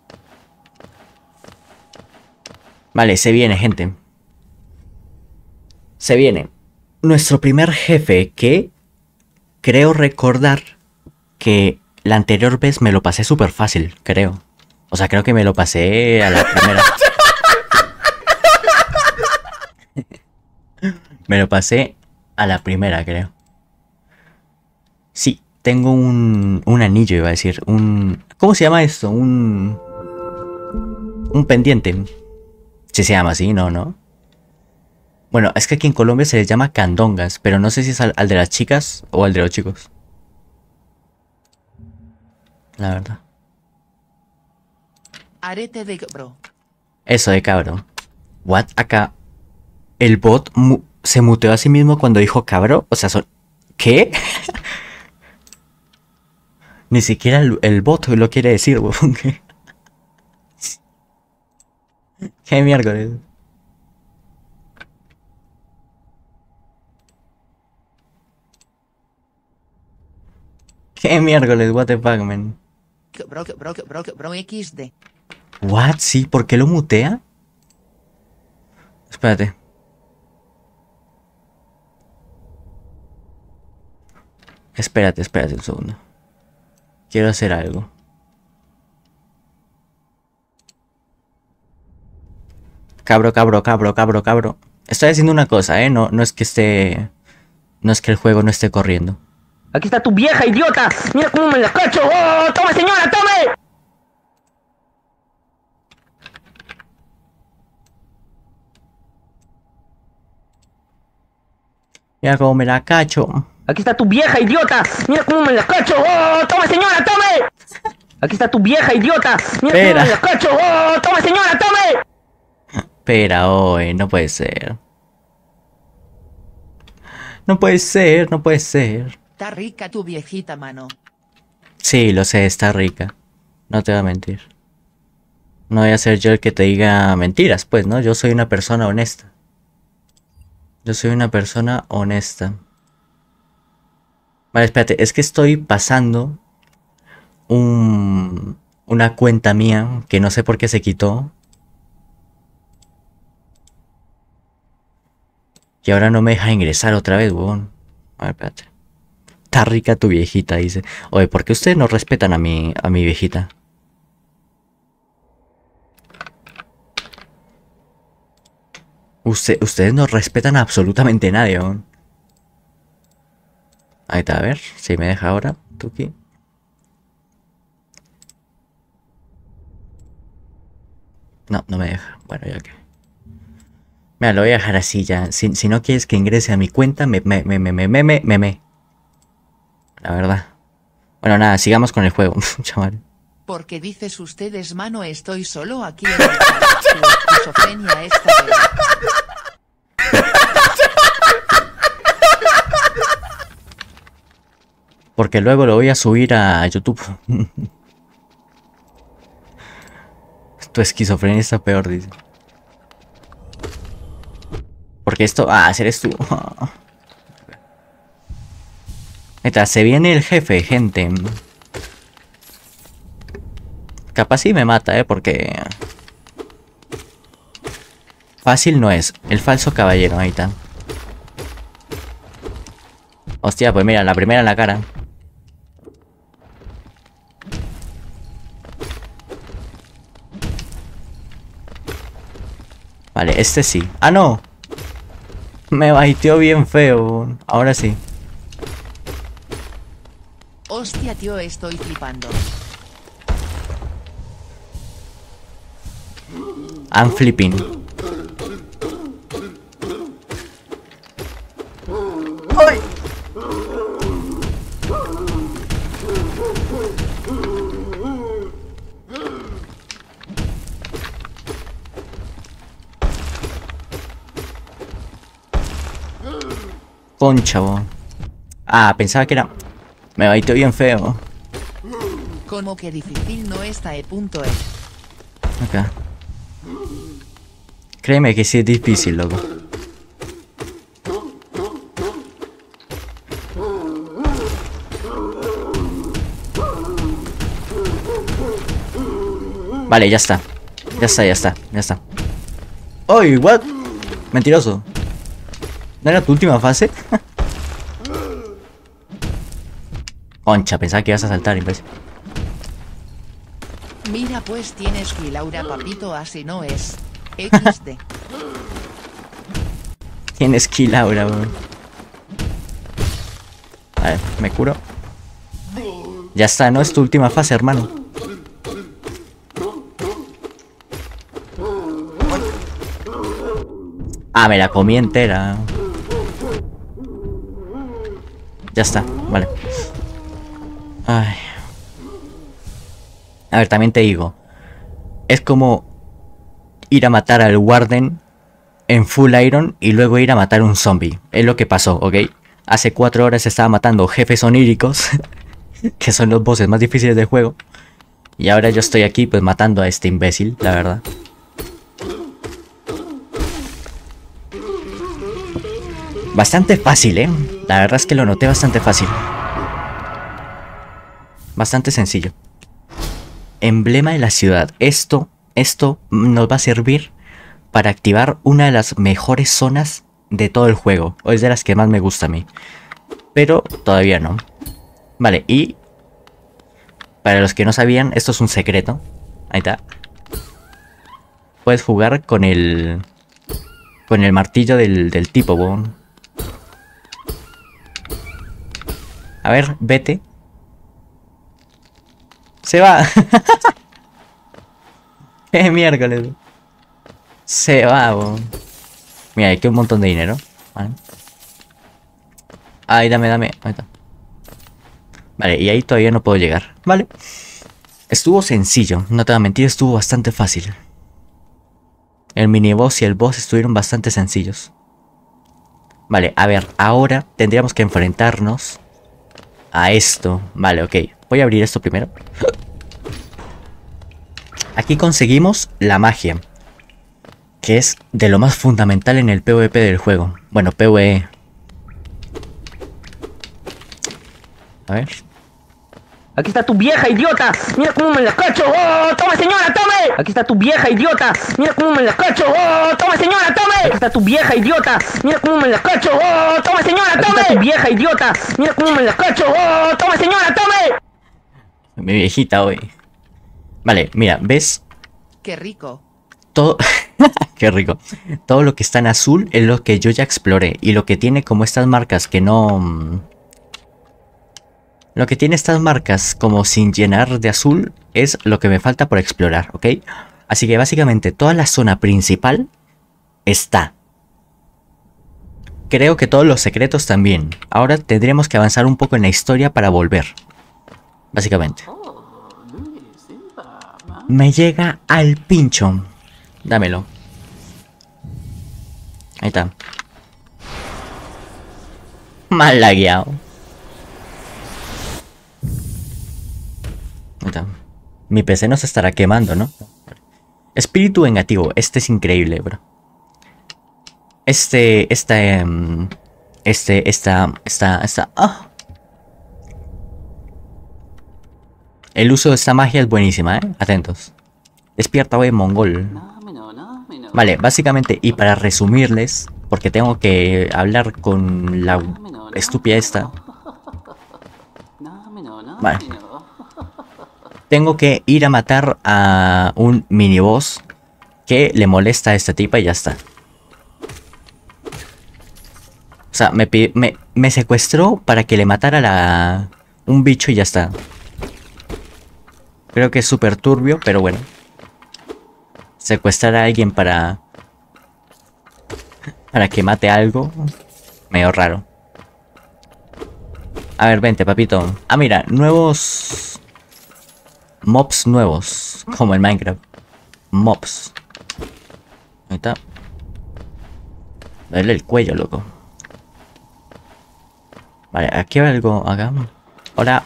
Vale, se viene, gente. Se viene. Nuestro primer jefe que... creo recordar que la anterior vez me lo pasé súper fácil, creo. O sea, creo que me lo pasé a la primera. Me lo pasé a la primera, creo. Sí, tengo un anillo, iba a decir. ¿Cómo se llama esto? Un pendiente. Si se llama así, ¿no? Bueno, es que aquí en Colombia se les llama candongas, pero no sé si es al de las chicas o al de los chicos. La verdad. Arete de bro. Eso de cabro. What? Acá. El bot se muteó a sí mismo cuando dijo cabro. O sea, ¿qué? Ni siquiera el bot lo quiere decir, weón. ¿Qué miércoles? ¿Qué miércoles? What the fuck, man. Bro XD. What? Sí, ¿por qué lo mutea? Espérate. Espérate un segundo. Quiero hacer algo. Cabro. Estoy haciendo una cosa, ¿eh? No es que esté... No es que el juego no esté corriendo. Aquí está tu vieja, idiota. Mira cómo me la cacho. ¡Oh, tome, señora, tome! Mira cómo me la cacho. Aquí está tu vieja, idiota. Mira cómo me la cacho. ¡Oh, tome, señora, tome! Aquí está tu vieja, idiota. Mira cómo me la cacho. ¡Oh, tome, señora, tome! Espera, hoy, no puede ser. No puede ser. Está rica tu viejita, mano. Sí, lo sé, está rica. No te voy a mentir. No voy a ser yo el que te diga mentiras, pues, ¿no? Yo soy una persona honesta. Vale, espérate, es que estoy pasando una cuenta mía que no sé por qué se quitó. Y ahora no me deja ingresar otra vez, huevón. A ver, espérate. Está rica tu viejita, dice. Oye, ¿por qué ustedes no respetan a mi viejita? Ustedes no respetan a absolutamente nadie, huevón. Ahí está, a ver si me deja ahora. Tuki. No me deja. Bueno, ya que. Mira, lo voy a dejar así ya. Si no quieres que ingrese a mi cuenta, me. La verdad. Bueno, nada, sigamos con el juego, chaval. Porque dices ustedes, mano, estoy solo aquí en el chat. Tu esquizofrenia esta vez. Porque luego lo voy a subir a YouTube. Tu esquizofrenia está peor, dice. Porque esto... Ah, eres tú. Neta, se viene el jefe, gente. Capaz sí me mata, porque... Fácil no es. El falso caballero, ahí está. Hostia, pues mira, la primera en la cara. Vale, este sí. ¡Ah, no! Me baiteó bien feo. Ahora sí. Hostia, tío, estoy flipando. I'm flipping. ¡Ay! Concha, bo. Ah, pensaba que era... Me baiteó bien feo. Como que difícil no está punto. Acá. Créeme que sí es difícil, loco. Vale, ya está. Ya está, ya está, ya está. ¡Uy! ¿What? Mentiroso. ¿No era tu última fase? Concha, pensaba que ibas a saltar, imbécil. Mira pues tienes que Laura papito así no es. XD. Tienes kill Laura, bro. A ver, me curo. Ya está, no es tu última fase, hermano. Ah, me la comí entera. Ya está, vale. Ay. A ver, también te digo. Es como ir a matar al Warden en full iron y luego ir a matar a un zombie. Es lo que pasó, ¿ok? Hace 4 horas estaba matando jefes oníricos, que son los bosses más difíciles del juego. Y ahora yo estoy aquí pues matando a este imbécil, la verdad. Bastante fácil, ¿eh? La verdad es que lo noté bastante fácil. Bastante sencillo. Emblema de la ciudad. Esto nos va a servir para activar una de las mejores zonas de todo el juego. O es de las que más me gusta a mí. Pero todavía no. Vale, y... para los que no sabían, esto es un secreto. Ahí está. Puedes jugar con el... con el martillo del tipo, bon. A ver, vete. Se va. Miércoles. Se va, bo. Mira, hay que un montón de dinero. Vale. Ay, dame. Ahí está. Vale, y ahí todavía no puedo llegar. Vale. Estuvo sencillo. No te voy a mentir, estuvo bastante fácil. El miniboss y el boss estuvieron bastante sencillos. Vale, a ver, ahora tendríamos que enfrentarnos a esto. Vale, ok. Voy a abrir esto primero. Aquí conseguimos la magia, que es de lo más fundamental en el PvP del juego. Bueno, PvE. A ver. Aquí está tu vieja, idiota. Mira cómo me la cacho. ¡Oh, tome, señora, tome! Aquí está tu vieja, idiota. Mira cómo me la cacho. ¡Oh, tome, señora, tome! Aquí está tu vieja, idiota. Mira cómo me la cacho. ¡Oh, tome, señora, tome! Aquí está tu vieja, idiota. Mira cómo me la cacho. ¡Oh, tome, señora, tome! Mi viejita hoy. Vale, mira, ¿ves? Qué rico. Todo... Qué rico. Todo lo que está en azul es lo que yo ya exploré. Y lo que tiene como estas marcas que no... Lo que tiene estas marcas como sin llenar de azul es lo que me falta por explorar, ¿ok? Así que básicamente toda la zona principal está. Creo que todos los secretos también. Ahora tendremos que avanzar un poco en la historia para volver. Básicamente. Me llega al pincho. Dámelo. Ahí está. Mal lagueado. Ahí está. Mi PC no se estará quemando, ¿no? Espíritu vengativo. Este es increíble, bro. ¡Ah! El uso de esta magia es buenísima, ¿eh? Atentos. Despierta, wey, mongol. Vale, básicamente, y para resumirles, porque tengo que hablar con la estúpida esta. Vale. Tengo que ir a matar a un miniboss que le molesta a esta tipa y ya está. O sea, me secuestró para que le matara un bicho y ya está. Creo que es súper turbio, pero bueno. Secuestrar a alguien para que mate algo. Medio raro. A ver, vente, papito. Ah, mira, nuevos... mobs nuevos. Como en Minecraft. Mobs. Ahí está. Dale el cuello, loco. Vale, aquí hay algo acá. Hola.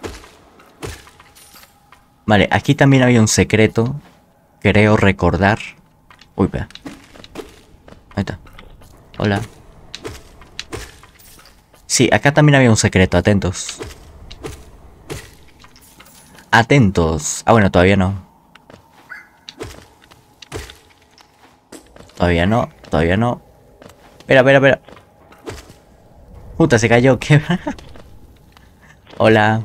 Vale, aquí también había un secreto. Creo recordar. Uy, espera. Ahí está. Hola. Sí, acá también había un secreto, atentos. Atentos. Ah, bueno, todavía no. Todavía no, todavía no. Espera, espera, espera. Puta, se cayó. ¿Qué? Hola.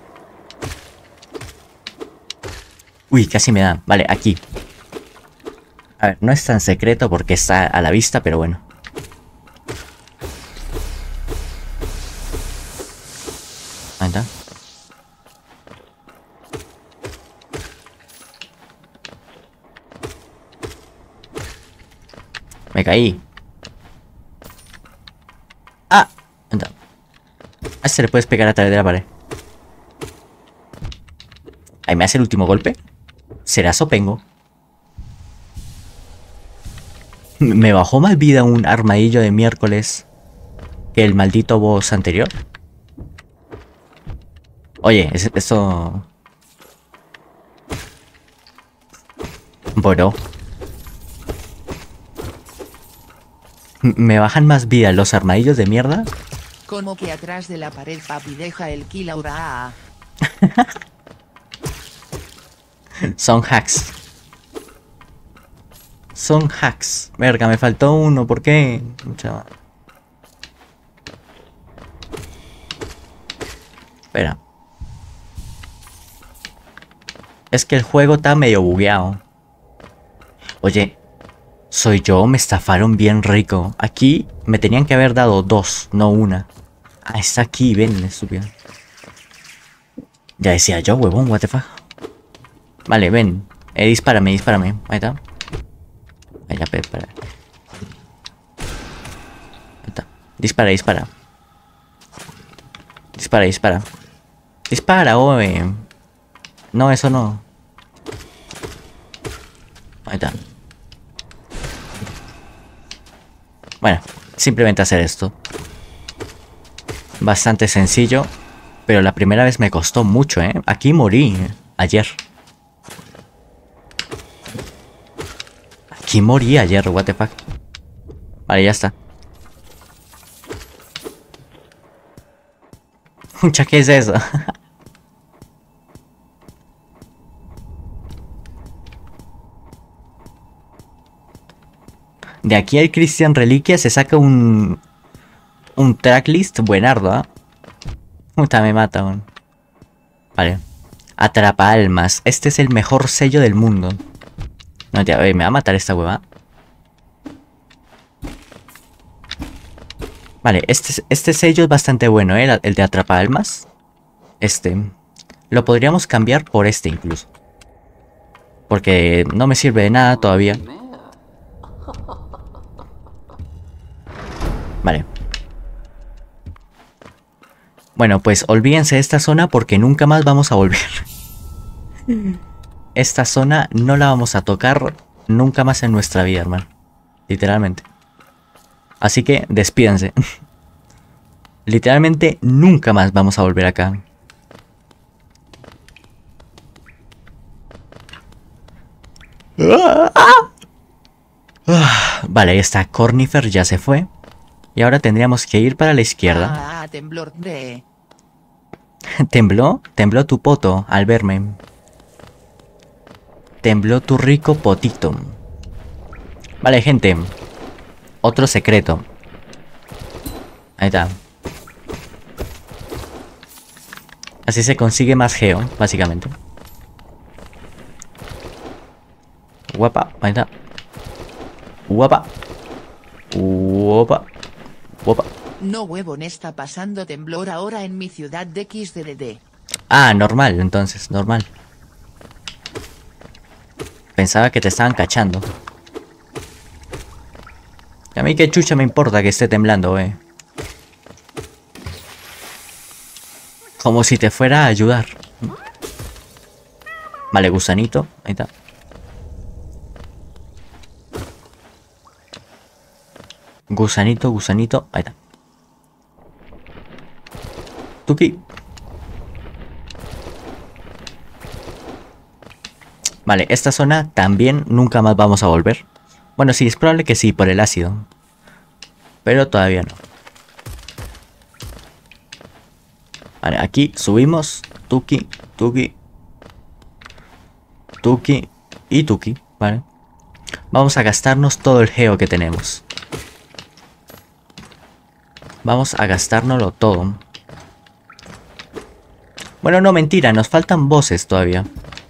Uy, casi me da. Vale, aquí. A ver, no es tan secreto porque está a la vista, pero bueno. Ahí está. Me caí. Ah, anda. Ah, se le puedes pegar a través de la pared. Ahí me hace el último golpe. ¿Será Sopengo? Me bajó más vida un armadillo de miércoles que el maldito boss anterior. Oye, esto... Bueno. ¿Me bajan más vida los armadillos de mierda? Como que atrás de la pared, papi, deja el kill ahora. Son hacks. Son hacks. Verga, me faltó uno. ¿Por qué? Chaval. Espera. Es que el juego está medio bugueado. Oye, soy yo, me estafaron bien rico. Aquí me tenían que haber dado 2, no una. Ah, está aquí, ven, estúpido. Ya decía yo, huevón, what the fuck. Vale, ven. Dispárame, dispárame. Ahí está. Ahí ya, espera. Ahí está. Dispara, dispara. Dispara, dispara. Dispara, oye. No, eso no. Ahí está. Bueno, simplemente hacer esto. Bastante sencillo. Pero la primera vez me costó mucho, ¿eh? Aquí morí ayer. Aquí morí ayer, what the fuck. Vale, ya está. Mucha, ¿qué es eso? De aquí al Christian Reliquia se saca un tracklist buenardo, ¿ah? Puta, me mata, man. Vale. Atrapa almas. Este es el mejor sello del mundo. No, ya, me va a matar esta hueva. Vale, este sello es bastante bueno, ¿eh? El de atrapa almas. Lo podríamos cambiar por este incluso. Porque no me sirve de nada todavía. Vale. Bueno, pues olvídense de esta zona porque nunca más vamos a volver. Esta zona no la vamos a tocar nunca más en nuestra vida, hermano. Literalmente. Así que despídanse. Literalmente nunca más vamos a volver acá. Vale, ahí está. Cornifer ya se fue. Y ahora tendríamos que ir para la izquierda. Ah, temblor de... ¿Tembló? Tembló tu poto al verme. Tembló tu rico potito. Vale, gente. Otro secreto. Ahí está. Así se consigue más geo, básicamente. Guapa, ahí está. Guapa. Guapa. Guapa. No huevón, está pasando temblor ahora en mi ciudad de XDD. Ah, normal, entonces, normal. Pensaba que te estaban cachando. A mí qué chucha me importa que esté temblando, Como si te fuera a ayudar. Vale, gusanito. Ahí está. Gusanito, gusanito. Ahí está. Tuki. Vale, esta zona también nunca más vamos a volver. Bueno, sí, es probable que sí, por el ácido. Pero todavía no. Vale, aquí subimos. Tuki, Tuki. Tuki y Tuki, vale. Vamos a gastarnos todo el geo que tenemos. Vamos a gastárnoslo todo. Bueno, no, mentira, nos faltan bosses todavía.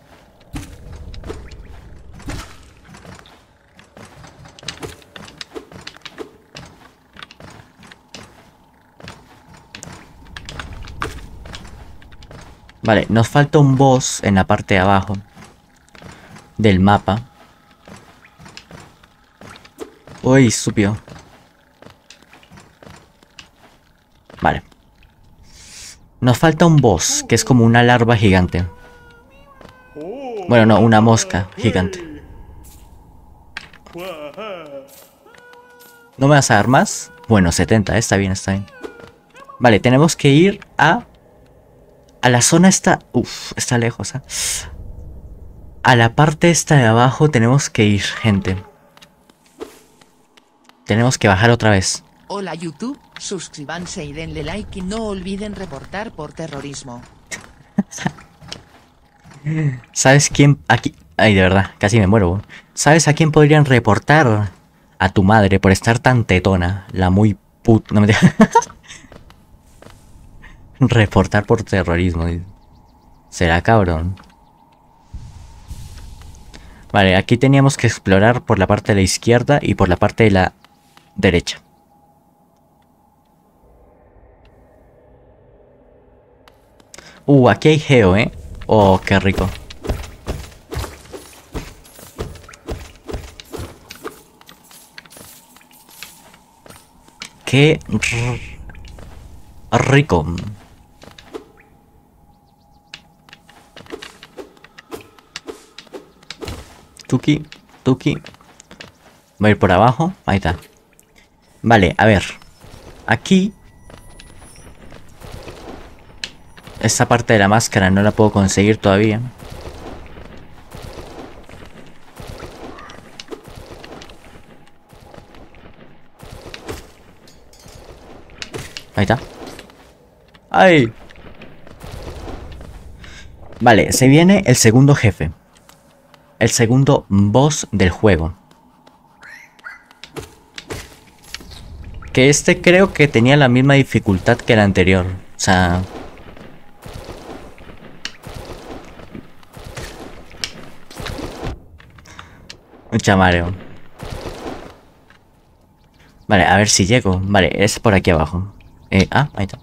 Vale, nos falta un boss en la parte de abajo del mapa. Uy, subió. Vale. Nos falta un boss, que es como una larva gigante. Bueno, no, una mosca gigante. ¿No me vas a dar más? Bueno, 70, está bien, está bien. Vale, tenemos que ir a la zona esta... Uf, está lejos, ¿eh? A la parte esta de abajo tenemos que ir, gente. Tenemos que bajar otra vez. Hola YouTube, suscríbanse y denle like y no olviden reportar por terrorismo. ¿Sabes quién aquí? Ay, de verdad, casi me muero. ¿Sabes a quién podrían reportar? A tu madre por estar tan tetona. La muy puta... No me reportar por terrorismo. Será cabrón. Vale, aquí teníamos que explorar por la parte de la izquierda y por la parte de la derecha. Aquí hay geo, ¿eh? Oh, qué rico. Qué rico. Tuki, Tuki. Voy a ir por abajo. Ahí está. Vale, a ver. Aquí. Esta parte de la máscara no la puedo conseguir todavía. Ahí está. ¡Ay! Vale, se viene el segundo jefe. El segundo boss del juego. Que este creo que tenía la misma dificultad que el anterior. O sea... mucha mareo. Vale, a ver si llego. Vale, es por aquí abajo. Ahí está.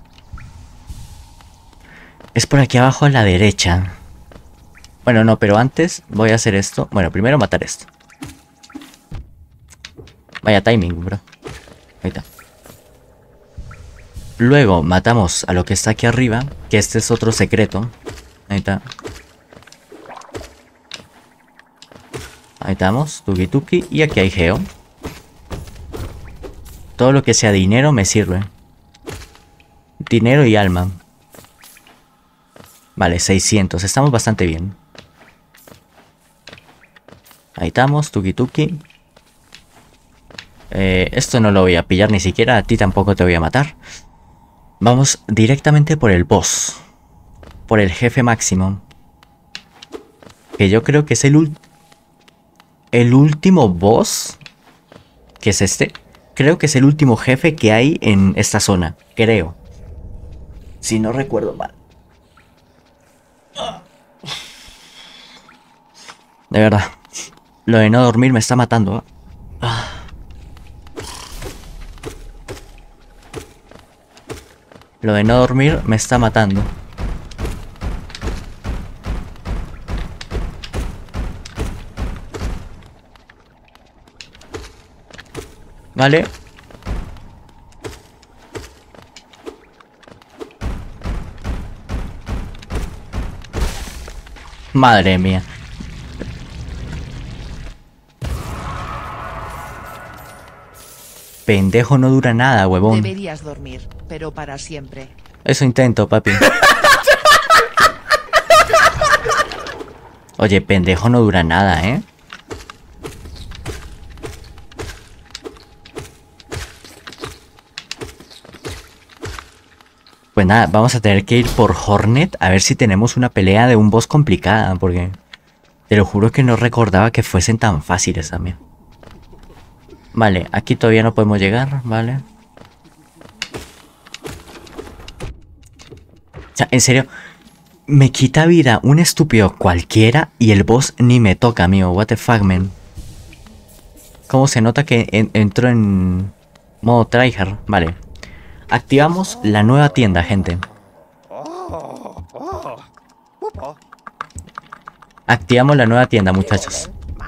Es por aquí abajo a la derecha. Bueno, no, pero antes voy a hacer esto. Bueno, primero matar esto. Vaya timing, bro. Ahí está. Luego matamos a lo que está aquí arriba. Que este es otro secreto. Ahí está. Ahí estamos. Tuki tuki. Y aquí hay geo. Todo lo que sea dinero me sirve. Dinero y alma. Vale, 600. Estamos bastante bien. Ahí estamos, tuki tuki. Esto no lo voy a pillar ni siquiera. A ti tampoco te voy a matar. Vamos directamente por el boss. Por el jefe máximo. Que yo creo que es el último boss. Que es este. Creo que es el último jefe que hay en esta zona. Creo. Si no recuerdo mal. De verdad. Lo de no dormir me está matando. Lo de no dormir me está matando. Vale. Madre mía. Pendejo no dura nada, huevón. Deberías dormir, pero para siempre. Eso intento, papi. Oye, pendejo no dura nada, ¿eh? Pues nada, vamos a tener que ir por Hornet a ver si tenemos una pelea de un boss complicada, porque te lo juro que no recordaba que fuesen tan fáciles también. Vale, aquí todavía no podemos llegar, vale. O sea, en serio, me quita vida un estúpido cualquiera y el boss ni me toca, amigo. What the fuck, man. ¿Cómo se nota que entró en modo tryhard? Vale. Activamos la nueva tienda, gente. Activamos la nueva tienda, muchachos.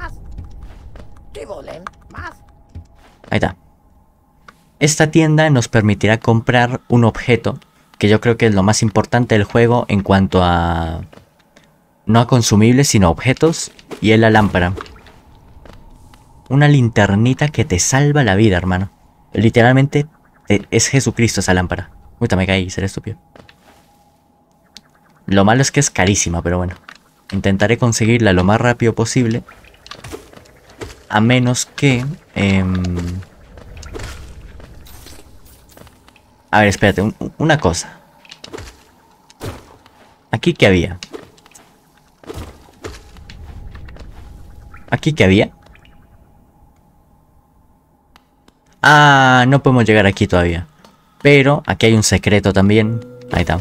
Ahí está. Esta tienda nos permitirá comprar un objeto que yo creo que es lo más importante del juego en cuanto a... no a consumibles, sino a objetos. Y es la lámpara. Una linternita que te salva la vida, hermano. Literalmente es Jesucristo esa lámpara. Uy, me caí, seré estúpido. Lo malo es que es carísima, pero bueno. Intentaré conseguirla lo más rápido posible. A menos que... A ver, espérate, una cosa. ¿Aquí qué había? ¿Aquí qué había? Ah, no podemos llegar aquí todavía. Pero aquí hay un secreto también. Ahí está.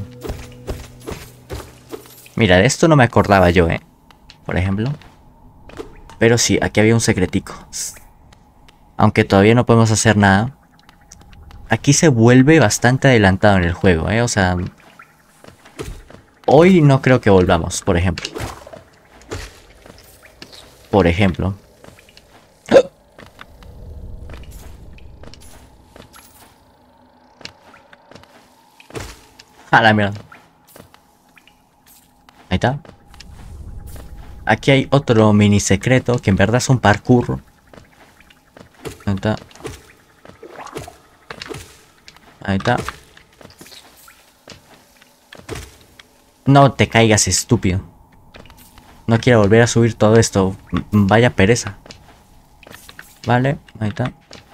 Mira, de esto no me acordaba yo, por ejemplo. Pero sí, aquí había un secretico. Aunque todavía no podemos hacer nada. Aquí se vuelve bastante adelantado en el juego, o sea... Hoy no creo que volvamos, por ejemplo. Por ejemplo. A la mierda. Ahí está. Aquí hay otro mini secreto que en verdad es un parkour. Ahí está. Ahí está. No te caigas, estúpido. No quiero volver a subir todo esto. Vaya pereza. Vale, ahí está.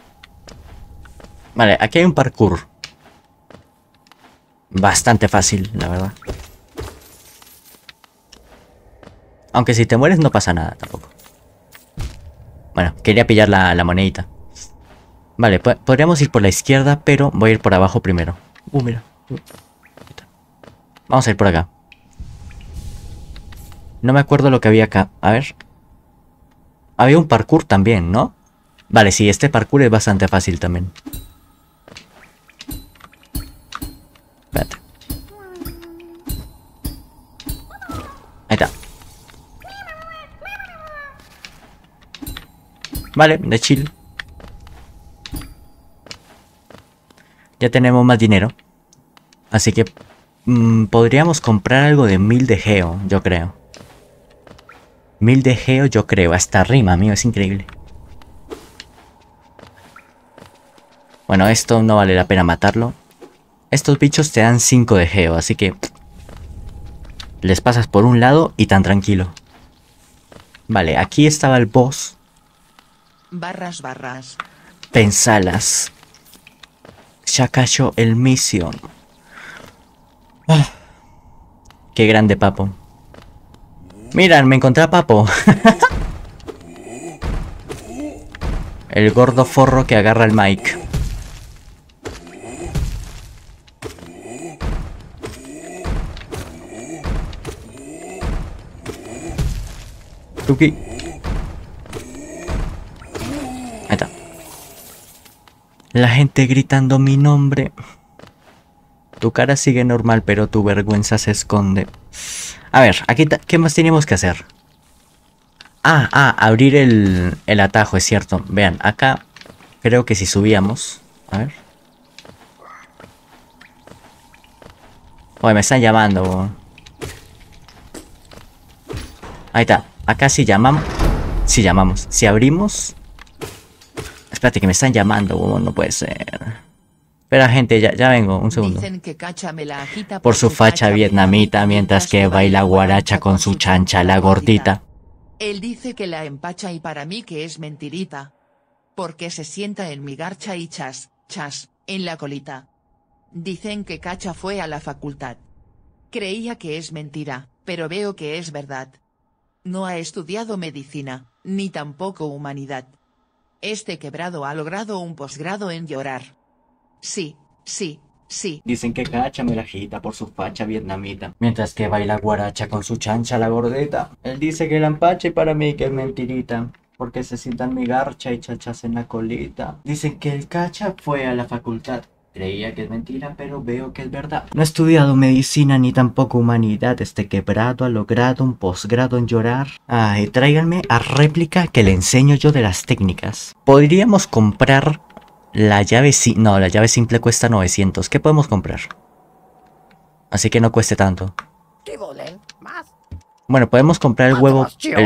Vale, aquí hay un parkour. Bastante fácil, la verdad. Aunque si te mueres no pasa nada tampoco. Bueno, quería pillar la monedita. Vale, podríamos ir por la izquierda, pero voy a ir por abajo primero. Mira. Vamos a ir por acá. No me acuerdo lo que había acá. A ver. Había un parkour también, ¿no? Vale, sí, este parkour es bastante fácil también. Espérate. Ahí está. Vale, de chill. Ya tenemos más dinero. Así que podríamos comprar algo de 1000 de geo, yo creo. 1000 de geo, yo creo. Hasta rima, amigo, es increíble. Bueno, esto no vale la pena matarlo. Estos bichos te dan 5 de geo, así que... les pasas por un lado y tan tranquilo. Vale, aquí estaba el boss. Barras. Pensalas. Ya cayó el misión. Ah, qué grande, Papo. Miran, me encontré a Papo. El gordo forro que agarra el mic. Tuki. Ahí está. La gente gritando mi nombre. Tu cara sigue normal, pero tu vergüenza se esconde. A ver, aquí ¿qué más tenemos que hacer? Abrir el atajo, es cierto. Vean, acá creo que si subíamos... A ver. Oye, me están llamando, bo. Ahí está. Acá si llamamos... Si llamamos. Si abrimos... Espérate que me están llamando, bo. No puede ser. Espera, gente, ya vengo, un segundo. Dicen que Cacha me la agita Por su facha vietnamita, mientras que baila guaracha con su chancha la gordita. Él dice que la empacha y para mí que es mentirita. Porque se sienta en mi garcha y chas, en la colita. Dicen que Cacha fue a la facultad. Creía que es mentira, pero veo que es verdad. No ha estudiado medicina, ni tampoco humanidad. Este quebrado ha logrado un posgrado en llorar. Sí. Dicen que Cacha me la agita por su facha vietnamita, mientras que baila guaracha con su chancha la gordita. Él dice que la empacha y para mí que es mentirita, porque se sientan mi garcha y chachas en la colita. Dicen que el Cacha fue a la facultad. Creía que es mentira, pero veo que es verdad. No he estudiado medicina ni tampoco humanidad. Este quebrado ha logrado un posgrado en llorar. Ay, tráiganme a réplica que le enseño yo de las técnicas. Podríamos comprar la llave no, la llave simple cuesta 900. ¿Qué podemos comprar? Así que no cueste tanto. Bueno, podemos comprar el huevo,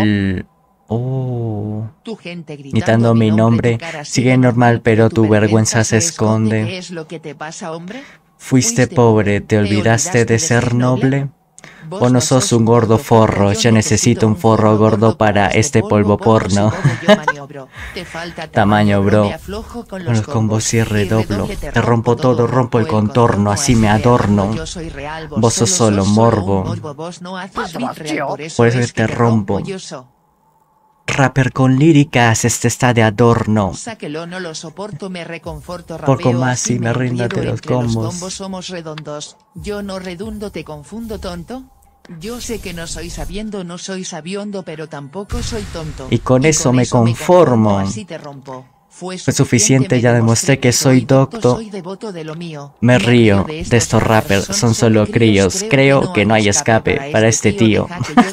Oh. Tu gente gritando mi nombre sigue normal, pero tu vergüenza se esconde. ¿Qué es lo que te pasa, hombre? Fuiste pobre, te olvidaste de ser noble. O no sos un gordo forro, yo necesito un forro gordo para este polvo porno. Tamaño, bro. Con los combos y redoblo. Te rompo todo, rompo el contorno, así me adorno. Vos sos solo morbo. Por eso te rompo. Rapper con líricas, este está de adorno. Sáquelo, no lo soporto, me reconforto, poco más y me ríndate los combos. Los combos somos redondos. Yo no redundo, te confundo, tonto. Yo sé que no soy sabiendo, no soy sabiondo, pero tampoco soy tonto. Y con eso me conformo. Así te rompo. Fue suficiente, ya demostré que soy docto. Me río de estos rappers, son solo críos. Creo que no hay escape para este tío.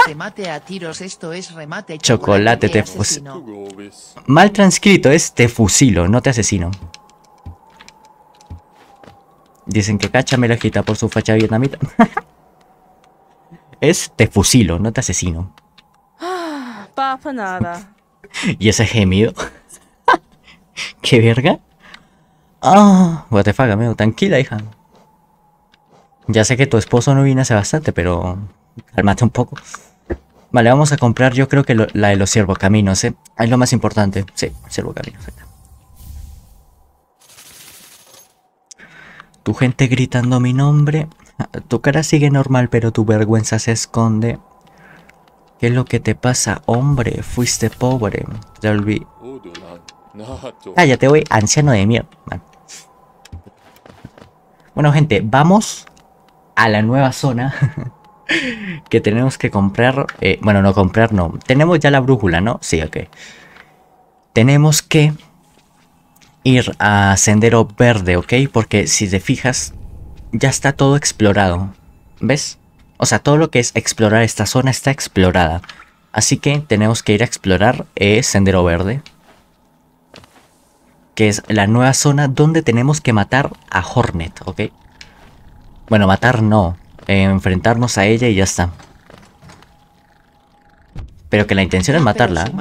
Chocolate te fusilo. Mal transcrito es te fusilo, no te asesino. Dicen que Cacha me la agita por su facha vietnamita. Es te fusilo, no te asesino. Papa nada. ¿Y ese gemido? ¿Qué verga? Ah, what the fuck, amigo, tranquila, hija. Ya sé que tu esposo no vino hace bastante, pero cálmate un poco. Vale, vamos a comprar, yo creo que la de los ciervocaminos, ¿eh? Es lo más importante. Sí, ciervocaminos. Tu gente gritando mi nombre. Tu cara sigue normal, pero tu vergüenza se esconde. ¿Qué es lo que te pasa, hombre? Fuiste pobre. Ya olvidé. Cállate, güey, anciano de mierda. Bueno, gente, vamos a la nueva zona que tenemos que comprar. Bueno, no comprar, no. Tenemos ya la brújula, ¿no? Sí, ok. Tenemos que ir a Sendero Verde, ¿ok? Porque si te fijas, ya está todo explorado. ¿Ves? O sea, todo lo que es explorar esta zona está explorada. Así que tenemos que ir a explorar Sendero Verde, que es la nueva zona donde tenemos que matar a Hornet, ¿ok? Bueno, matar no, enfrentarnos a ella y ya está. Pero que la intención es matarla.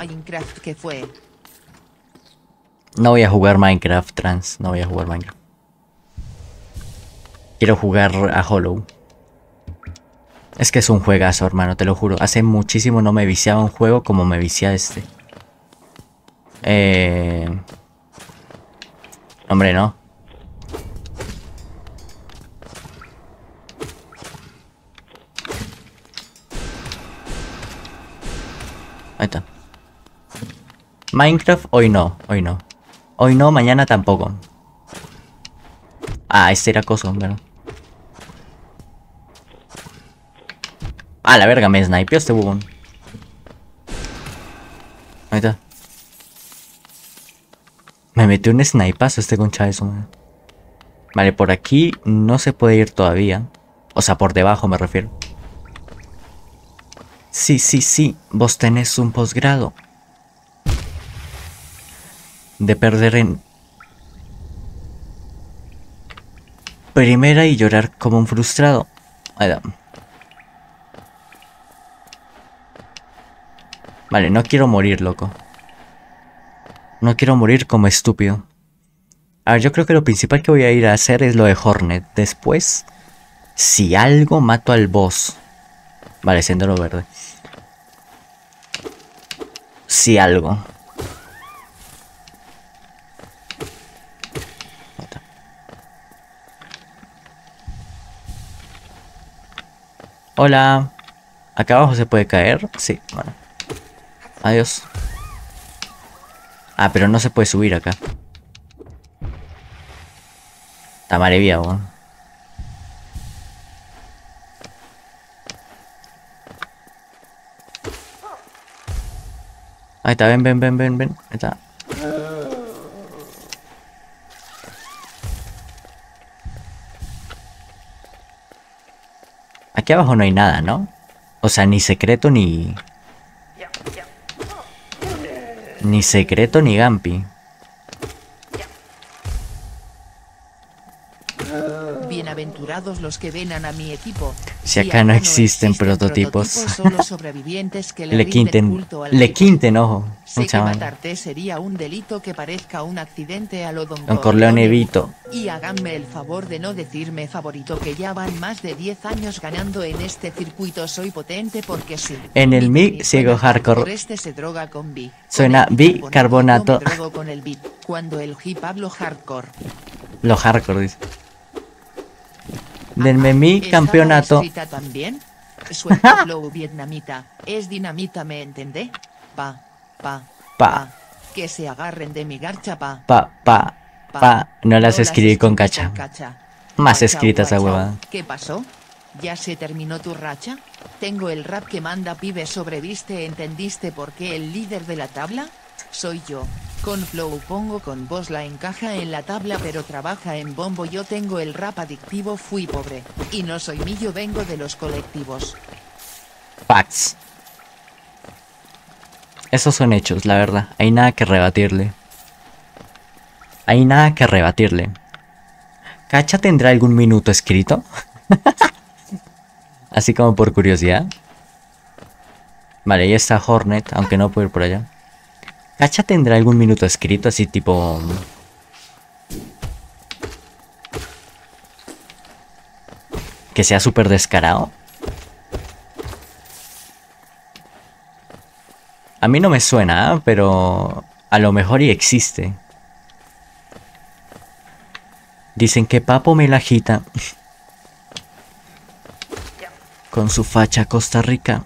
No voy a jugar Minecraft, trans, no voy a jugar Minecraft. Quiero jugar a Hollow. Es que es un juegazo, hermano, te lo juro. Hace muchísimo no me viciaba un juego como me vicia este. Hombre, no. Ahí está. Minecraft hoy no, hoy no. Hoy no, mañana tampoco. Ah, este era coso, ¿verdad? Ah, la verga, me snipeó este bubón. Ahí está. Me metió un snipazo este concha de eso, man. Vale, por aquí no se puede ir todavía. O sea, por debajo me refiero. Sí, vos tenés un posgrado de perder en primera y llorar como un frustrado. Ahí da. Vale, no quiero morir, loco. No quiero morir como estúpido. A ver, yo creo que lo principal que voy a ir a hacer es lo de Hornet. Después, si algo, mato al boss. Vale, sendero verde. Si algo. Hola. ¿Acá abajo se puede caer? Sí, bueno. Adiós. Ah, pero no se puede subir acá. Está maravilla, weón. Ahí está, ven. Ahí está. Aquí abajo no hay nada, ¿no? O sea, ni secreto ni... Ni secreto ni Gampi. Bienaventurados los que venan a mi equipo. Si acá no existen prototipos. Solo sobrevivientes que Le quinten, ojo. Sé Un que chaval. matarte sería un delito que parezca un accidente a lo Don Corleone Vito. Y háganme el favor de no decirme favorito, que ya van más de 10 años ganando en este circuito. Soy potente porque sí. En el Mi mic ciego hardcore. Por este se droga con bi. Suena Con el bicarbonato. yo me drogo con el beat. Cuando el hip hablo hardcore. Lo hardcore dice. Denme mi ¿Estaba campeonato. escrita también? Suelta flow vietnamita. Es dinamita, ¿me entendé? Pa. Que se agarren de mi garcha, pa. No las escribí con cacha. Más escrita esa huevada. ¿Qué pasó? ¿Ya se terminó tu racha? Tengo el rap que manda, pibe, sobreviste. ¿Entendiste por qué el líder de la tabla? Soy yo. Con flow pongo, con voz la encaja en la tabla, pero trabaja en bombo. Yo tengo el rap adictivo, fui pobre. Y no soy millo, vengo de los colectivos. Facts. Esos son hechos, la verdad. Hay nada que rebatirle. ¿Cacha tendrá algún minuto escrito? Así como por curiosidad. Vale, ahí está Hornet, aunque no puedo ir por allá. ¿Cacha tendrá algún minuto escrito así tipo... que sea súper descarado? A mí no me suena, ¿eh? Pero a lo mejor y existe. Dicen que Papo me la agita. Con su facha Costa Rica.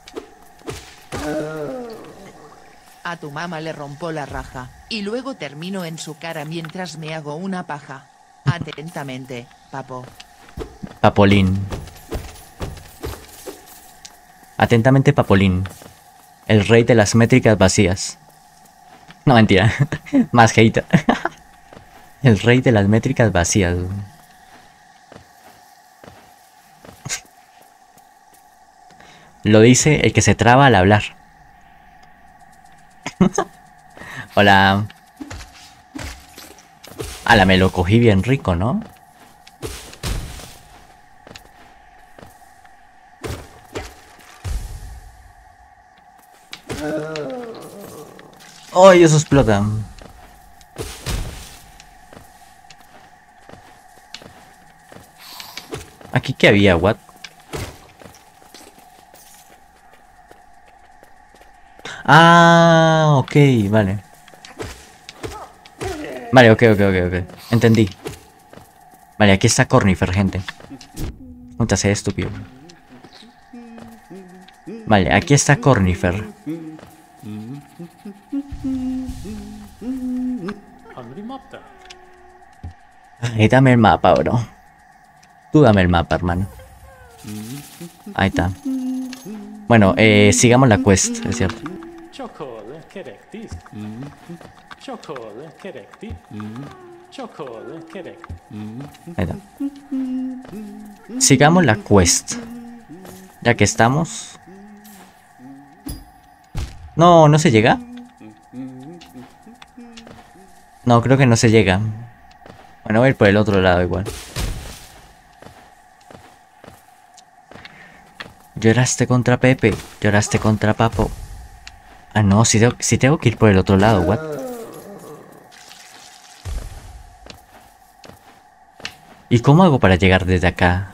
A tu mamá le rompo la raja, y luego termino en su cara mientras me hago una paja. Atentamente, Papo. Papolín. Atentamente, Papolín. El rey de las métricas vacías. No, mentira. Más hater. El rey de las métricas vacías. Lo dice el que se traba al hablar. Hola. Ala, me lo cogí bien rico, ¿no? ¡Ay, eso explota! ¿Aquí qué había? ¿What? Ah, ok, vale. Vale, ok. Entendí. Vale, aquí está Cornifer, gente. No te haces estúpido. Vale, aquí está Cornifer. Ay, dame el mapa, bro. Tú dame el mapa, hermano. Ahí está. Bueno, sigamos la quest, es cierto. Ahí está. Sigamos la quest. Ya que estamos. No, no se llega. No, creo que no se llega. Bueno, voy a ir por el otro lado igual. Lloraste contra Pepe, lloraste contra Papo. Ah, no, si tengo que ir por el otro lado, what? ¿Y cómo hago para llegar desde acá?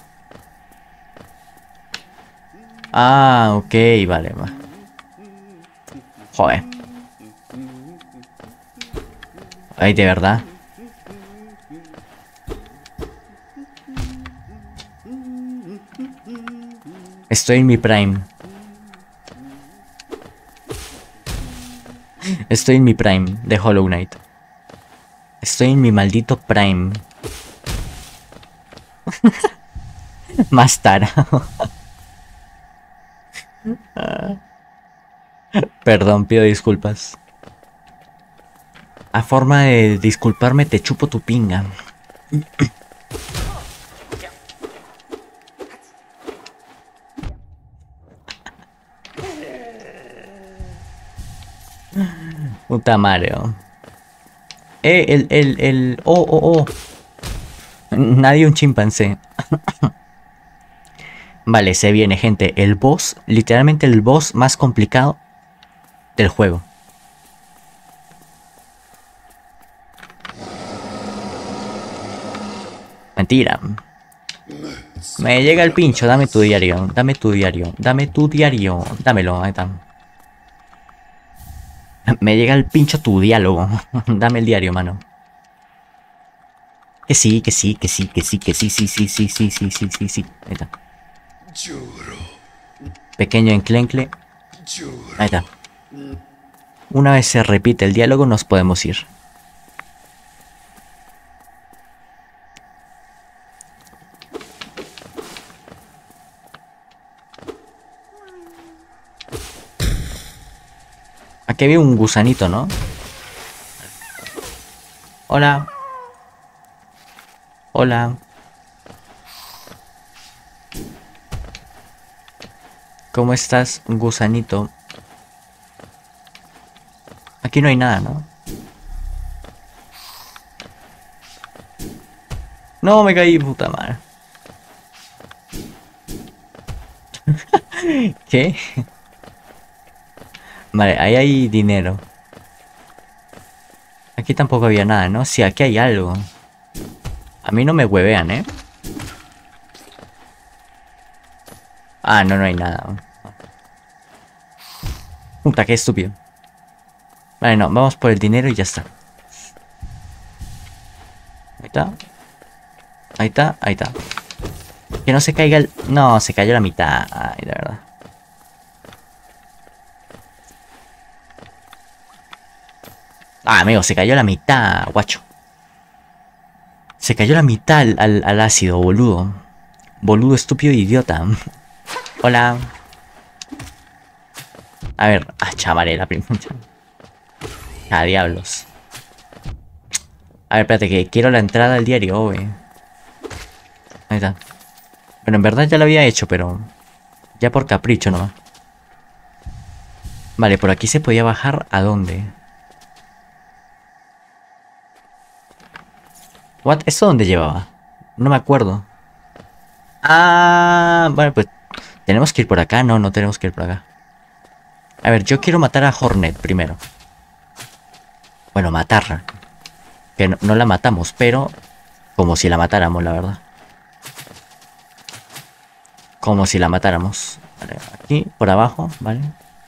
Ah, ok, vale, va. Joder. Ay, de verdad. Estoy en mi prime. Estoy en mi prime de Hollow Knight. Estoy en mi maldito prime. Más tarado. Perdón, pido disculpas. A forma de disculparme te chupo tu pinga. Puta madre. Oh. Nadie un chimpancé. Vale, se viene, gente. El boss, literalmente el boss más complicado del juego. Mentira. Me llega el pincho, dame tu diario, dame tu diario, dame tu diario, dámelo, ahí está. Me llega el pincho tu diálogo, dame el diario, mano. Que sí, que sí, que sí, que sí, que sí, sí, sí, sí, sí, sí, sí, sí, sí, ahí está. Pequeño enclencle. Ahí está. Una vez se repite el diálogo nos podemos ir. Aquí había un gusanito, ¿no? Hola. Hola. ¿Cómo estás, gusanito? Aquí no hay nada, ¿no? No, me caí, puta madre. ¿Qué? Vale, ahí hay dinero. Aquí tampoco había nada, ¿no? Sí, aquí hay algo. A mí no me huevean, ¿eh? Ah, no, no hay nada. Puta, qué estúpido. Vale, no, vamos por el dinero y ya está. Ahí está. Ahí está, ahí está. Que no se caiga el... No, se cayó la mitad. Ay, de verdad. Ah, amigo, se cayó la mitad, guacho. Se cayó la mitad al ácido, boludo. Boludo, estúpido, idiota. Hola. A ver, chavaré la primera. Ah, diablos. A ver, espérate, que quiero la entrada al diario, güey. Ahí está. Bueno, en verdad ya lo había hecho, pero... ya por capricho nomás. Vale, por aquí se podía bajar. ¿A dónde? ¿What? ¿Esto dónde llevaba? No me acuerdo. Ah, bueno, pues... ¿tenemos que ir por acá? No, no tenemos que ir por acá. A ver, yo quiero matar a Hornet primero. Bueno, matarla. Que no la matamos, pero... como si la matáramos, la verdad. Como si la matáramos. Vale, aquí, por abajo, vale.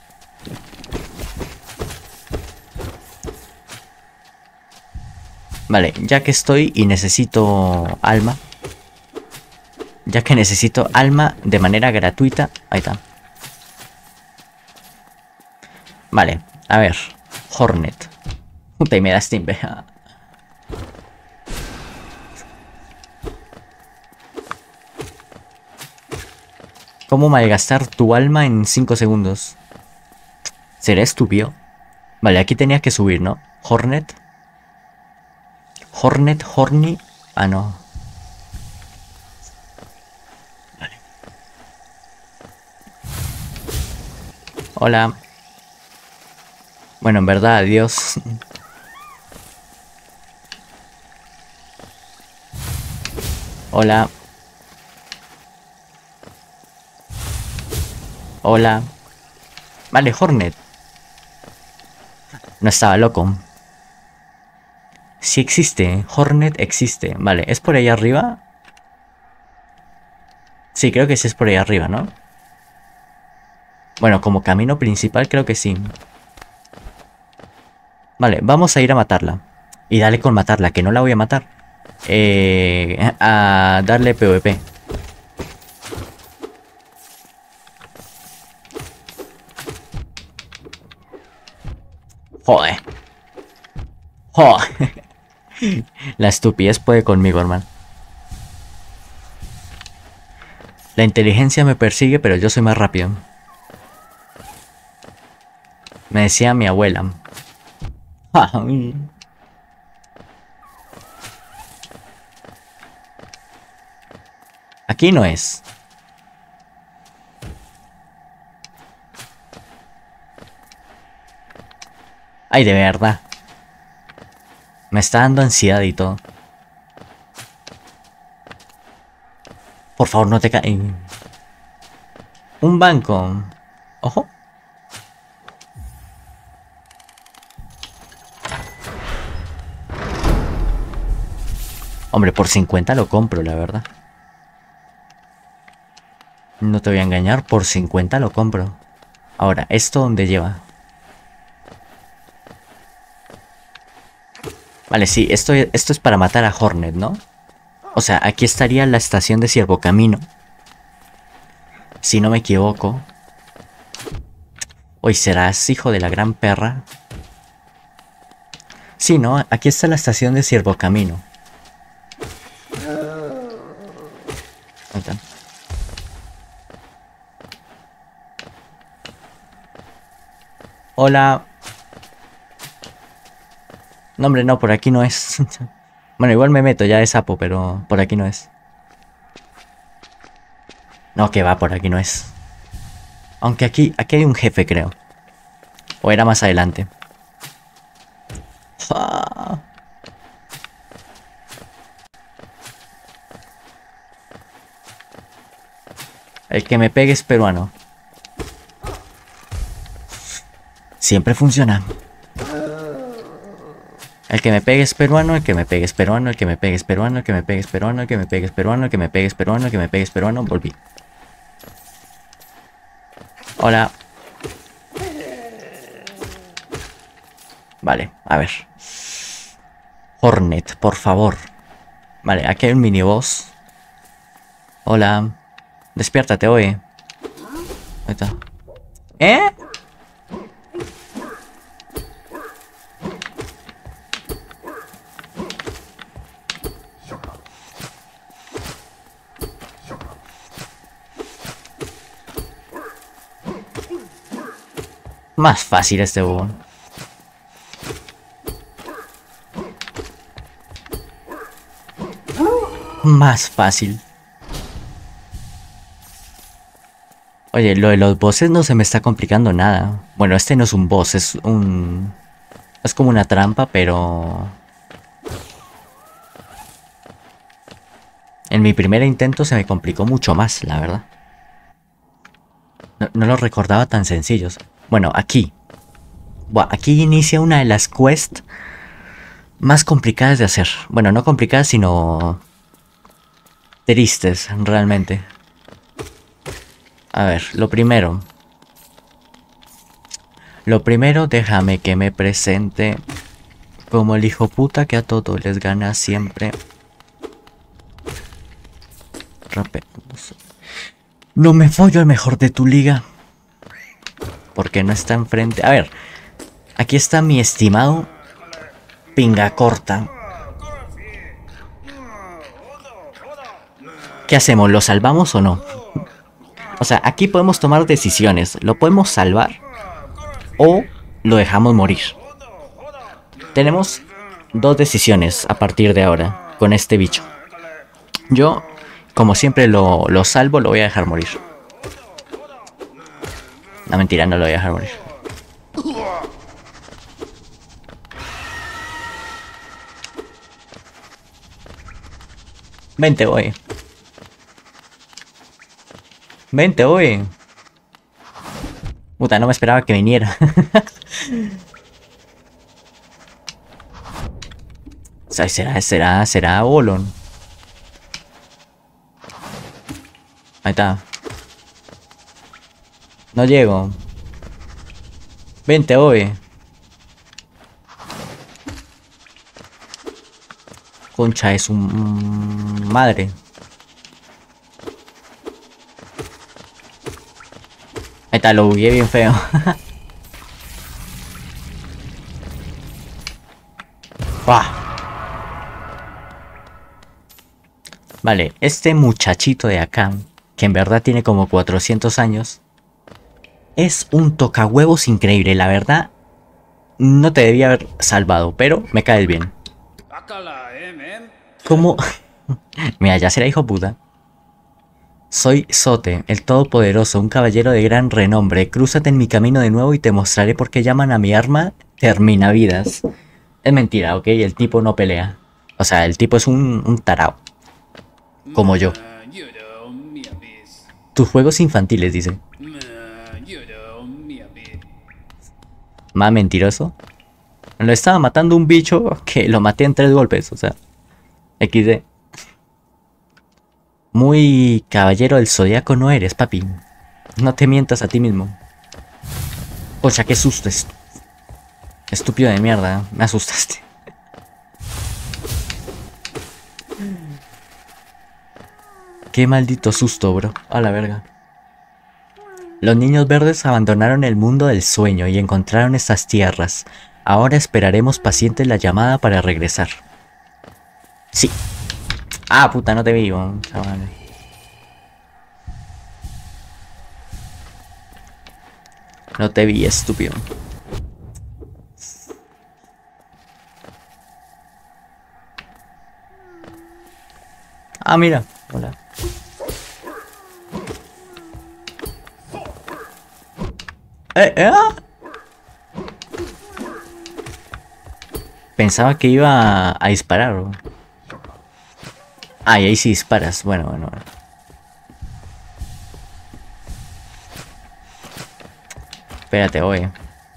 Vale, ya que estoy y necesito alma. Ya que necesito alma de manera gratuita. Ahí está. Vale, a ver. Hornet. Puta, y me das timbre. ¿Cómo malgastar tu alma en 5 segundos? ¿Será estúpido? Vale, aquí tenía que subir, ¿no? Hornet. Hornet, Horny. Ah, no. Vale. Hola. Bueno, en verdad, adiós. Hola. Hola. Vale, Hornet. No estaba loco. Sí existe. Hornet existe. Vale, ¿es por ahí arriba? Sí, creo que sí es por ahí arriba, ¿no? Bueno, como camino principal creo que sí. Vale, vamos a ir a matarla. Y dale con matarla, que no la voy a matar. A darle PvP. Joder. Joder. La estupidez puede conmigo, hermano. La inteligencia me persigue, pero yo soy más rápido. Me decía mi abuela. Aquí no es. Ay, de verdad. Me está dando ansiedad y todo. Por favor, no te caes. Un banco. Ojo. Hombre, por 50 lo compro, la verdad. No te voy a engañar, por 50 lo compro. Ahora, ¿esto dónde lleva? Vale, sí, esto es para matar a Hornet, ¿no? O sea, aquí estaría la estación de Ciervo Camino. Si no me equivoco. Uy, ¿serás hijo de la gran perra? Sí, ¿no? Aquí está la estación de Ciervo Camino. Ahí está. Hola. No, hombre, no, por aquí no es. Bueno, igual me meto ya de sapo, pero por aquí no es. No, que va, por aquí no es. Aunque aquí hay un jefe, creo. O era más adelante. Ah. El que me pegue es peruano. Siempre funciona. El que me pegue es peruano, el que me pegue es peruano, el que me pegue es peruano, el que me pegue es peruano, el que me pegue es peruano, el que me pegue es peruano, el que me pegue es peruano, volví. Hola. Vale, a ver. Hornet, por favor. Vale, aquí hay un miniboss. Hola. Despiértate, oye. Ahí está. ¿Eh? Más fácil este bubón. Más fácil. Oye, lo de los bosses no se me está complicando nada. Bueno, este no es un boss, es un... Es como una trampa, pero... En mi primer intento se me complicó mucho más, la verdad. No lo recordaba tan sencillos. Bueno, aquí. Buah, aquí inicia una de las quests más complicadas de hacer. Bueno, no complicadas, sino... tristes, realmente. A ver, lo primero. Déjame que me presente como el hijo puta que a todos les gana siempre. No me follo al mejor de tu liga. Porque no está enfrente. A ver, aquí está mi estimado Pinga Corta. ¿Qué hacemos? ¿Lo salvamos o no? O sea, aquí podemos tomar decisiones. ¿Lo podemos salvar? ¿O lo dejamos morir? Tenemos dos decisiones a partir de ahora con este bicho. Yo, como siempre, lo salvo, lo voy a dejar morir. No, mentira, no lo voy a dejar morir. Vente, voy. Vente, voy. Puta, no me esperaba que viniera. O sea, será Bolon. Ahí Ahí está. No llego. Vente, hoy. Concha es un... madre. Ahí está, lo bugué bien feo. Vale, este muchachito de acá, que en verdad tiene como 400 años, es un tocahuevos increíble, la verdad. No te debía haber salvado, pero me caes bien. ¿Cómo? Mira, ya será hijo puta. Soy Zote, el Todopoderoso, un caballero de gran renombre. Crúzate en mi camino de nuevo y te mostraré por qué llaman a mi arma Terminavidas. Es mentira, ¿ok? El tipo no pelea. O sea, el tipo es un tarao. Como yo. Tus juegos infantiles, dice. Más mentiroso. Lo estaba matando un bicho que lo maté en 3 golpes, o sea. XD. Muy caballero del zodiaco no eres, papi. No te mientas a ti mismo. Ocha, qué susto es. Estúpido de mierda, me asustaste. Qué maldito susto, bro. A la verga. Los niños verdes abandonaron el mundo del sueño y encontraron estas tierras. Ahora esperaremos pacientes la llamada para regresar. Sí. Ah, puta, no te vi, chaval. No te vi, estúpido. Ah, mira. Hola. Pensaba que iba a disparar, bro. Ah, y ahí sí disparas. Bueno. Espérate, oye.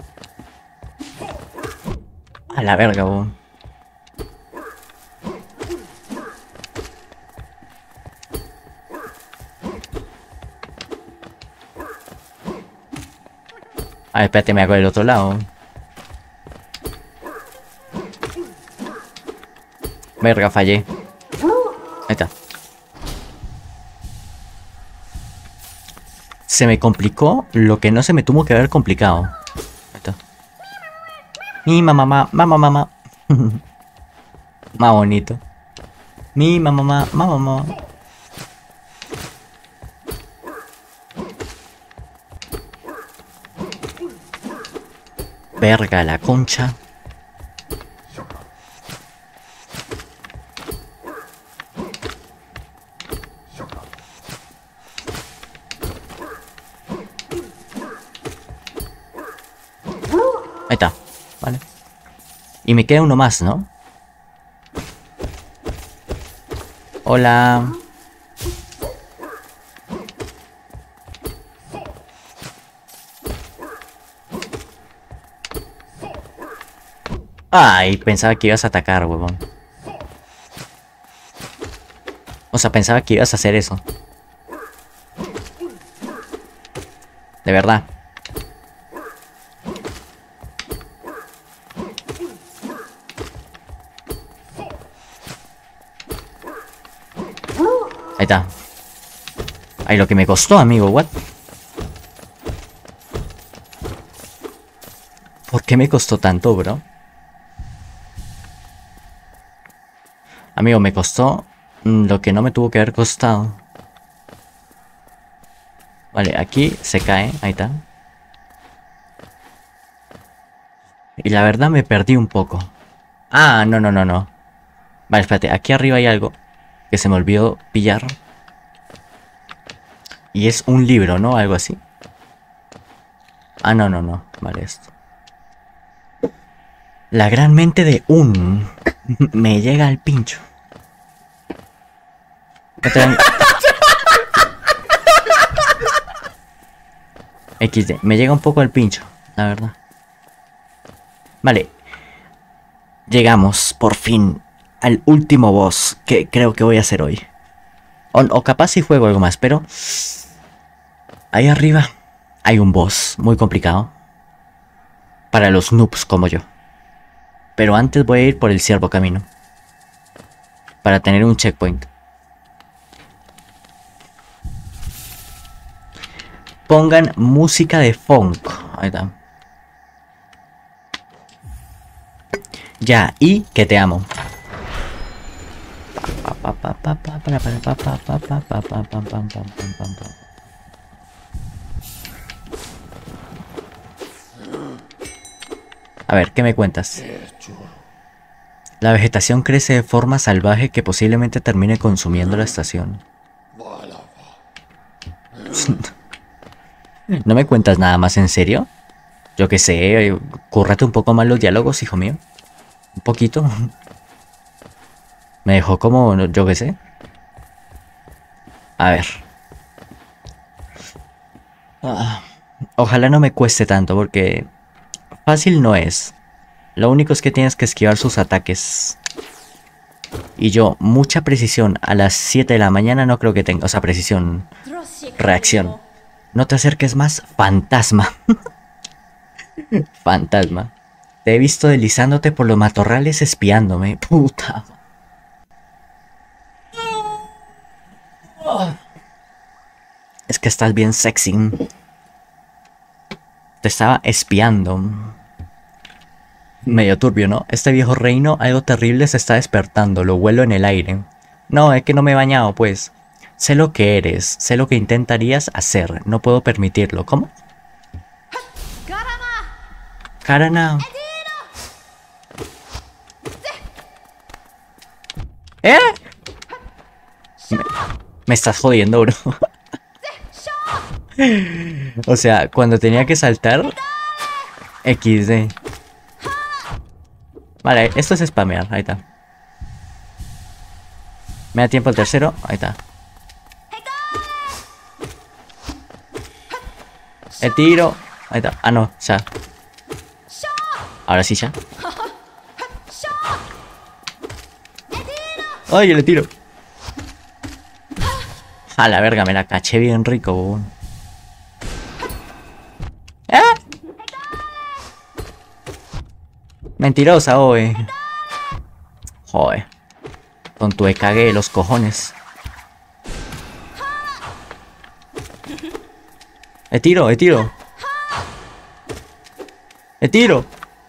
A la verga, bro. Ah, espérate, me hago del otro lado. Verga, fallé. Ahí está. Se me complicó lo que no se me tuvo que haber complicado. Ahí está. Mi mamá. Más bonito. Mi mamá. Verga, la concha. Ahí está, vale. Y me queda uno más, ¿no? Hola. Ay, pensaba que ibas a atacar, huevón. O sea, pensaba que ibas a hacer eso. De verdad. Ahí está. Ay, lo que me costó, amigo, what? ¿Por qué me costó tanto, bro? Amigo, me costó lo que no me tuvo que haber costado. Vale, aquí se cae, ahí está. Y la verdad me perdí un poco. Ah, no. Vale, espérate, aquí arriba hay algo que se me olvidó pillar. Y es un libro, ¿no? Algo así. Ah, no. Vale, esto. La gran mente de un... me llega al pincho. XD, me llega un poco al pincho, la verdad. Vale. Llegamos, por fin, al último boss que creo que voy a hacer hoy. O capaz si juego algo más, pero... Ahí arriba hay un boss muy complicado. Para los noobs como yo. Pero antes voy a ir por el ciervo camino. Para tener un checkpoint. Pongan música de funk. Ahí está. Ya, y que te amo. A ver, ¿qué me cuentas? La vegetación crece de forma salvaje que posiblemente termine consumiendo la estación. ¿No me cuentas nada más en serio? Yo qué sé, cúrrate un poco más los diálogos, hijo mío. Un poquito. Me dejó como, yo qué sé. A ver. Ojalá no me cueste tanto porque fácil no es. Lo único es que tienes que esquivar sus ataques. Y yo, mucha precisión a las 7 de la mañana no creo que tenga. O sea, precisión. Reacción. No te acerques más, fantasma. Fantasma. Te he visto deslizándote por los matorrales espiándome. Puta. Es que estás bien sexy. Te estaba espiando. Medio turbio, ¿no? Este viejo reino, algo terrible se está despertando. Lo huelo en el aire. No, es que no me he bañado, pues. Sé lo que eres. Sé lo que intentarías hacer. No puedo permitirlo. ¿Cómo? Karana. ¿Eh? Me estás jodiendo, bro. O sea, cuando tenía que saltar XD. Vale, esto es spamear, ahí está. Me da tiempo el tercero, ahí está. El tiro, ahí está. Ah, no, ya. Ahora sí, ya. Ay, le tiro. A la verga, me la caché bien rico. ¿Eh? Mentirosa, oe. Joder. Con tu cagué los cojones. Tiro. Tiro.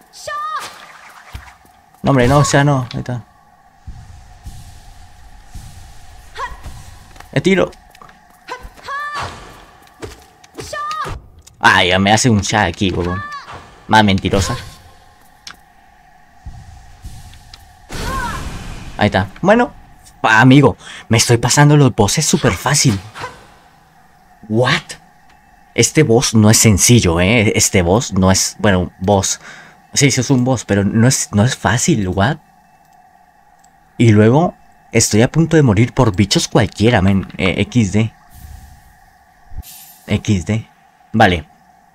No, hombre, no, o sea, no. Ahí está. Tiro. Ah, ya me hace un chat aquí, boludo. Más mentirosa. Ahí está. Bueno, amigo, me estoy pasando los bosses súper fácil. What? Este boss no es sencillo, Este boss no es... Bueno, boss. Sí, sí es un boss, pero no es fácil, what? Y luego estoy a punto de morir por bichos cualquiera, men. XD. Vale.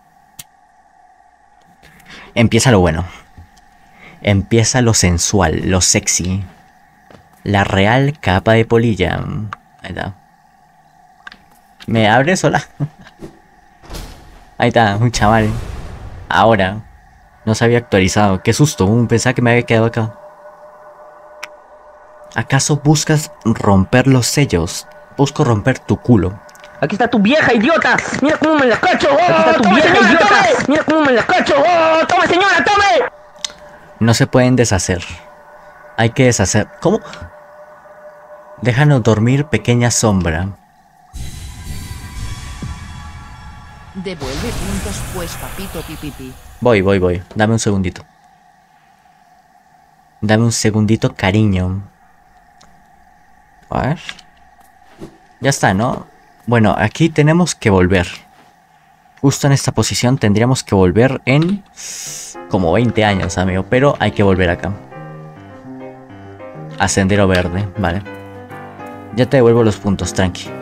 Empieza lo bueno. Empieza lo sensual, lo sexy. La real capa de polilla. Ahí está. ¿Me abre sola? Ahí está, un chaval. Ahora. No se había actualizado. Qué susto. Pensaba que me había quedado acá. ¿Acaso buscas romper los sellos? Busco romper tu culo. Aquí está tu vieja, idiota. Mira cómo me la cacho. Oh, aquí está tu vieja, señora, idiota. Tome. Mira cómo me la cacho. Oh, tome, señora, tome. No se pueden deshacer. Hay que deshacer. ¿Cómo? Déjanos dormir, pequeña sombra. Devuelve puntos pues, papito pipipi. Voy. Dame un segundito. Dame un segundito, cariño. A ver. Ya está, ¿no? Bueno, aquí tenemos que volver. Justo en esta posición tendríamos que volver en... como 20 años, amigo. Pero hay que volver acá. A sendero verde, vale. Ya te devuelvo los puntos, tranqui.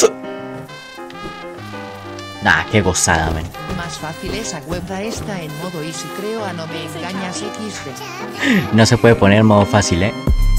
Nah, qué gozada, men. Más fácil esa webda está en modo easy, creo, a no me engañas XD. No se puede poner en modo fácil,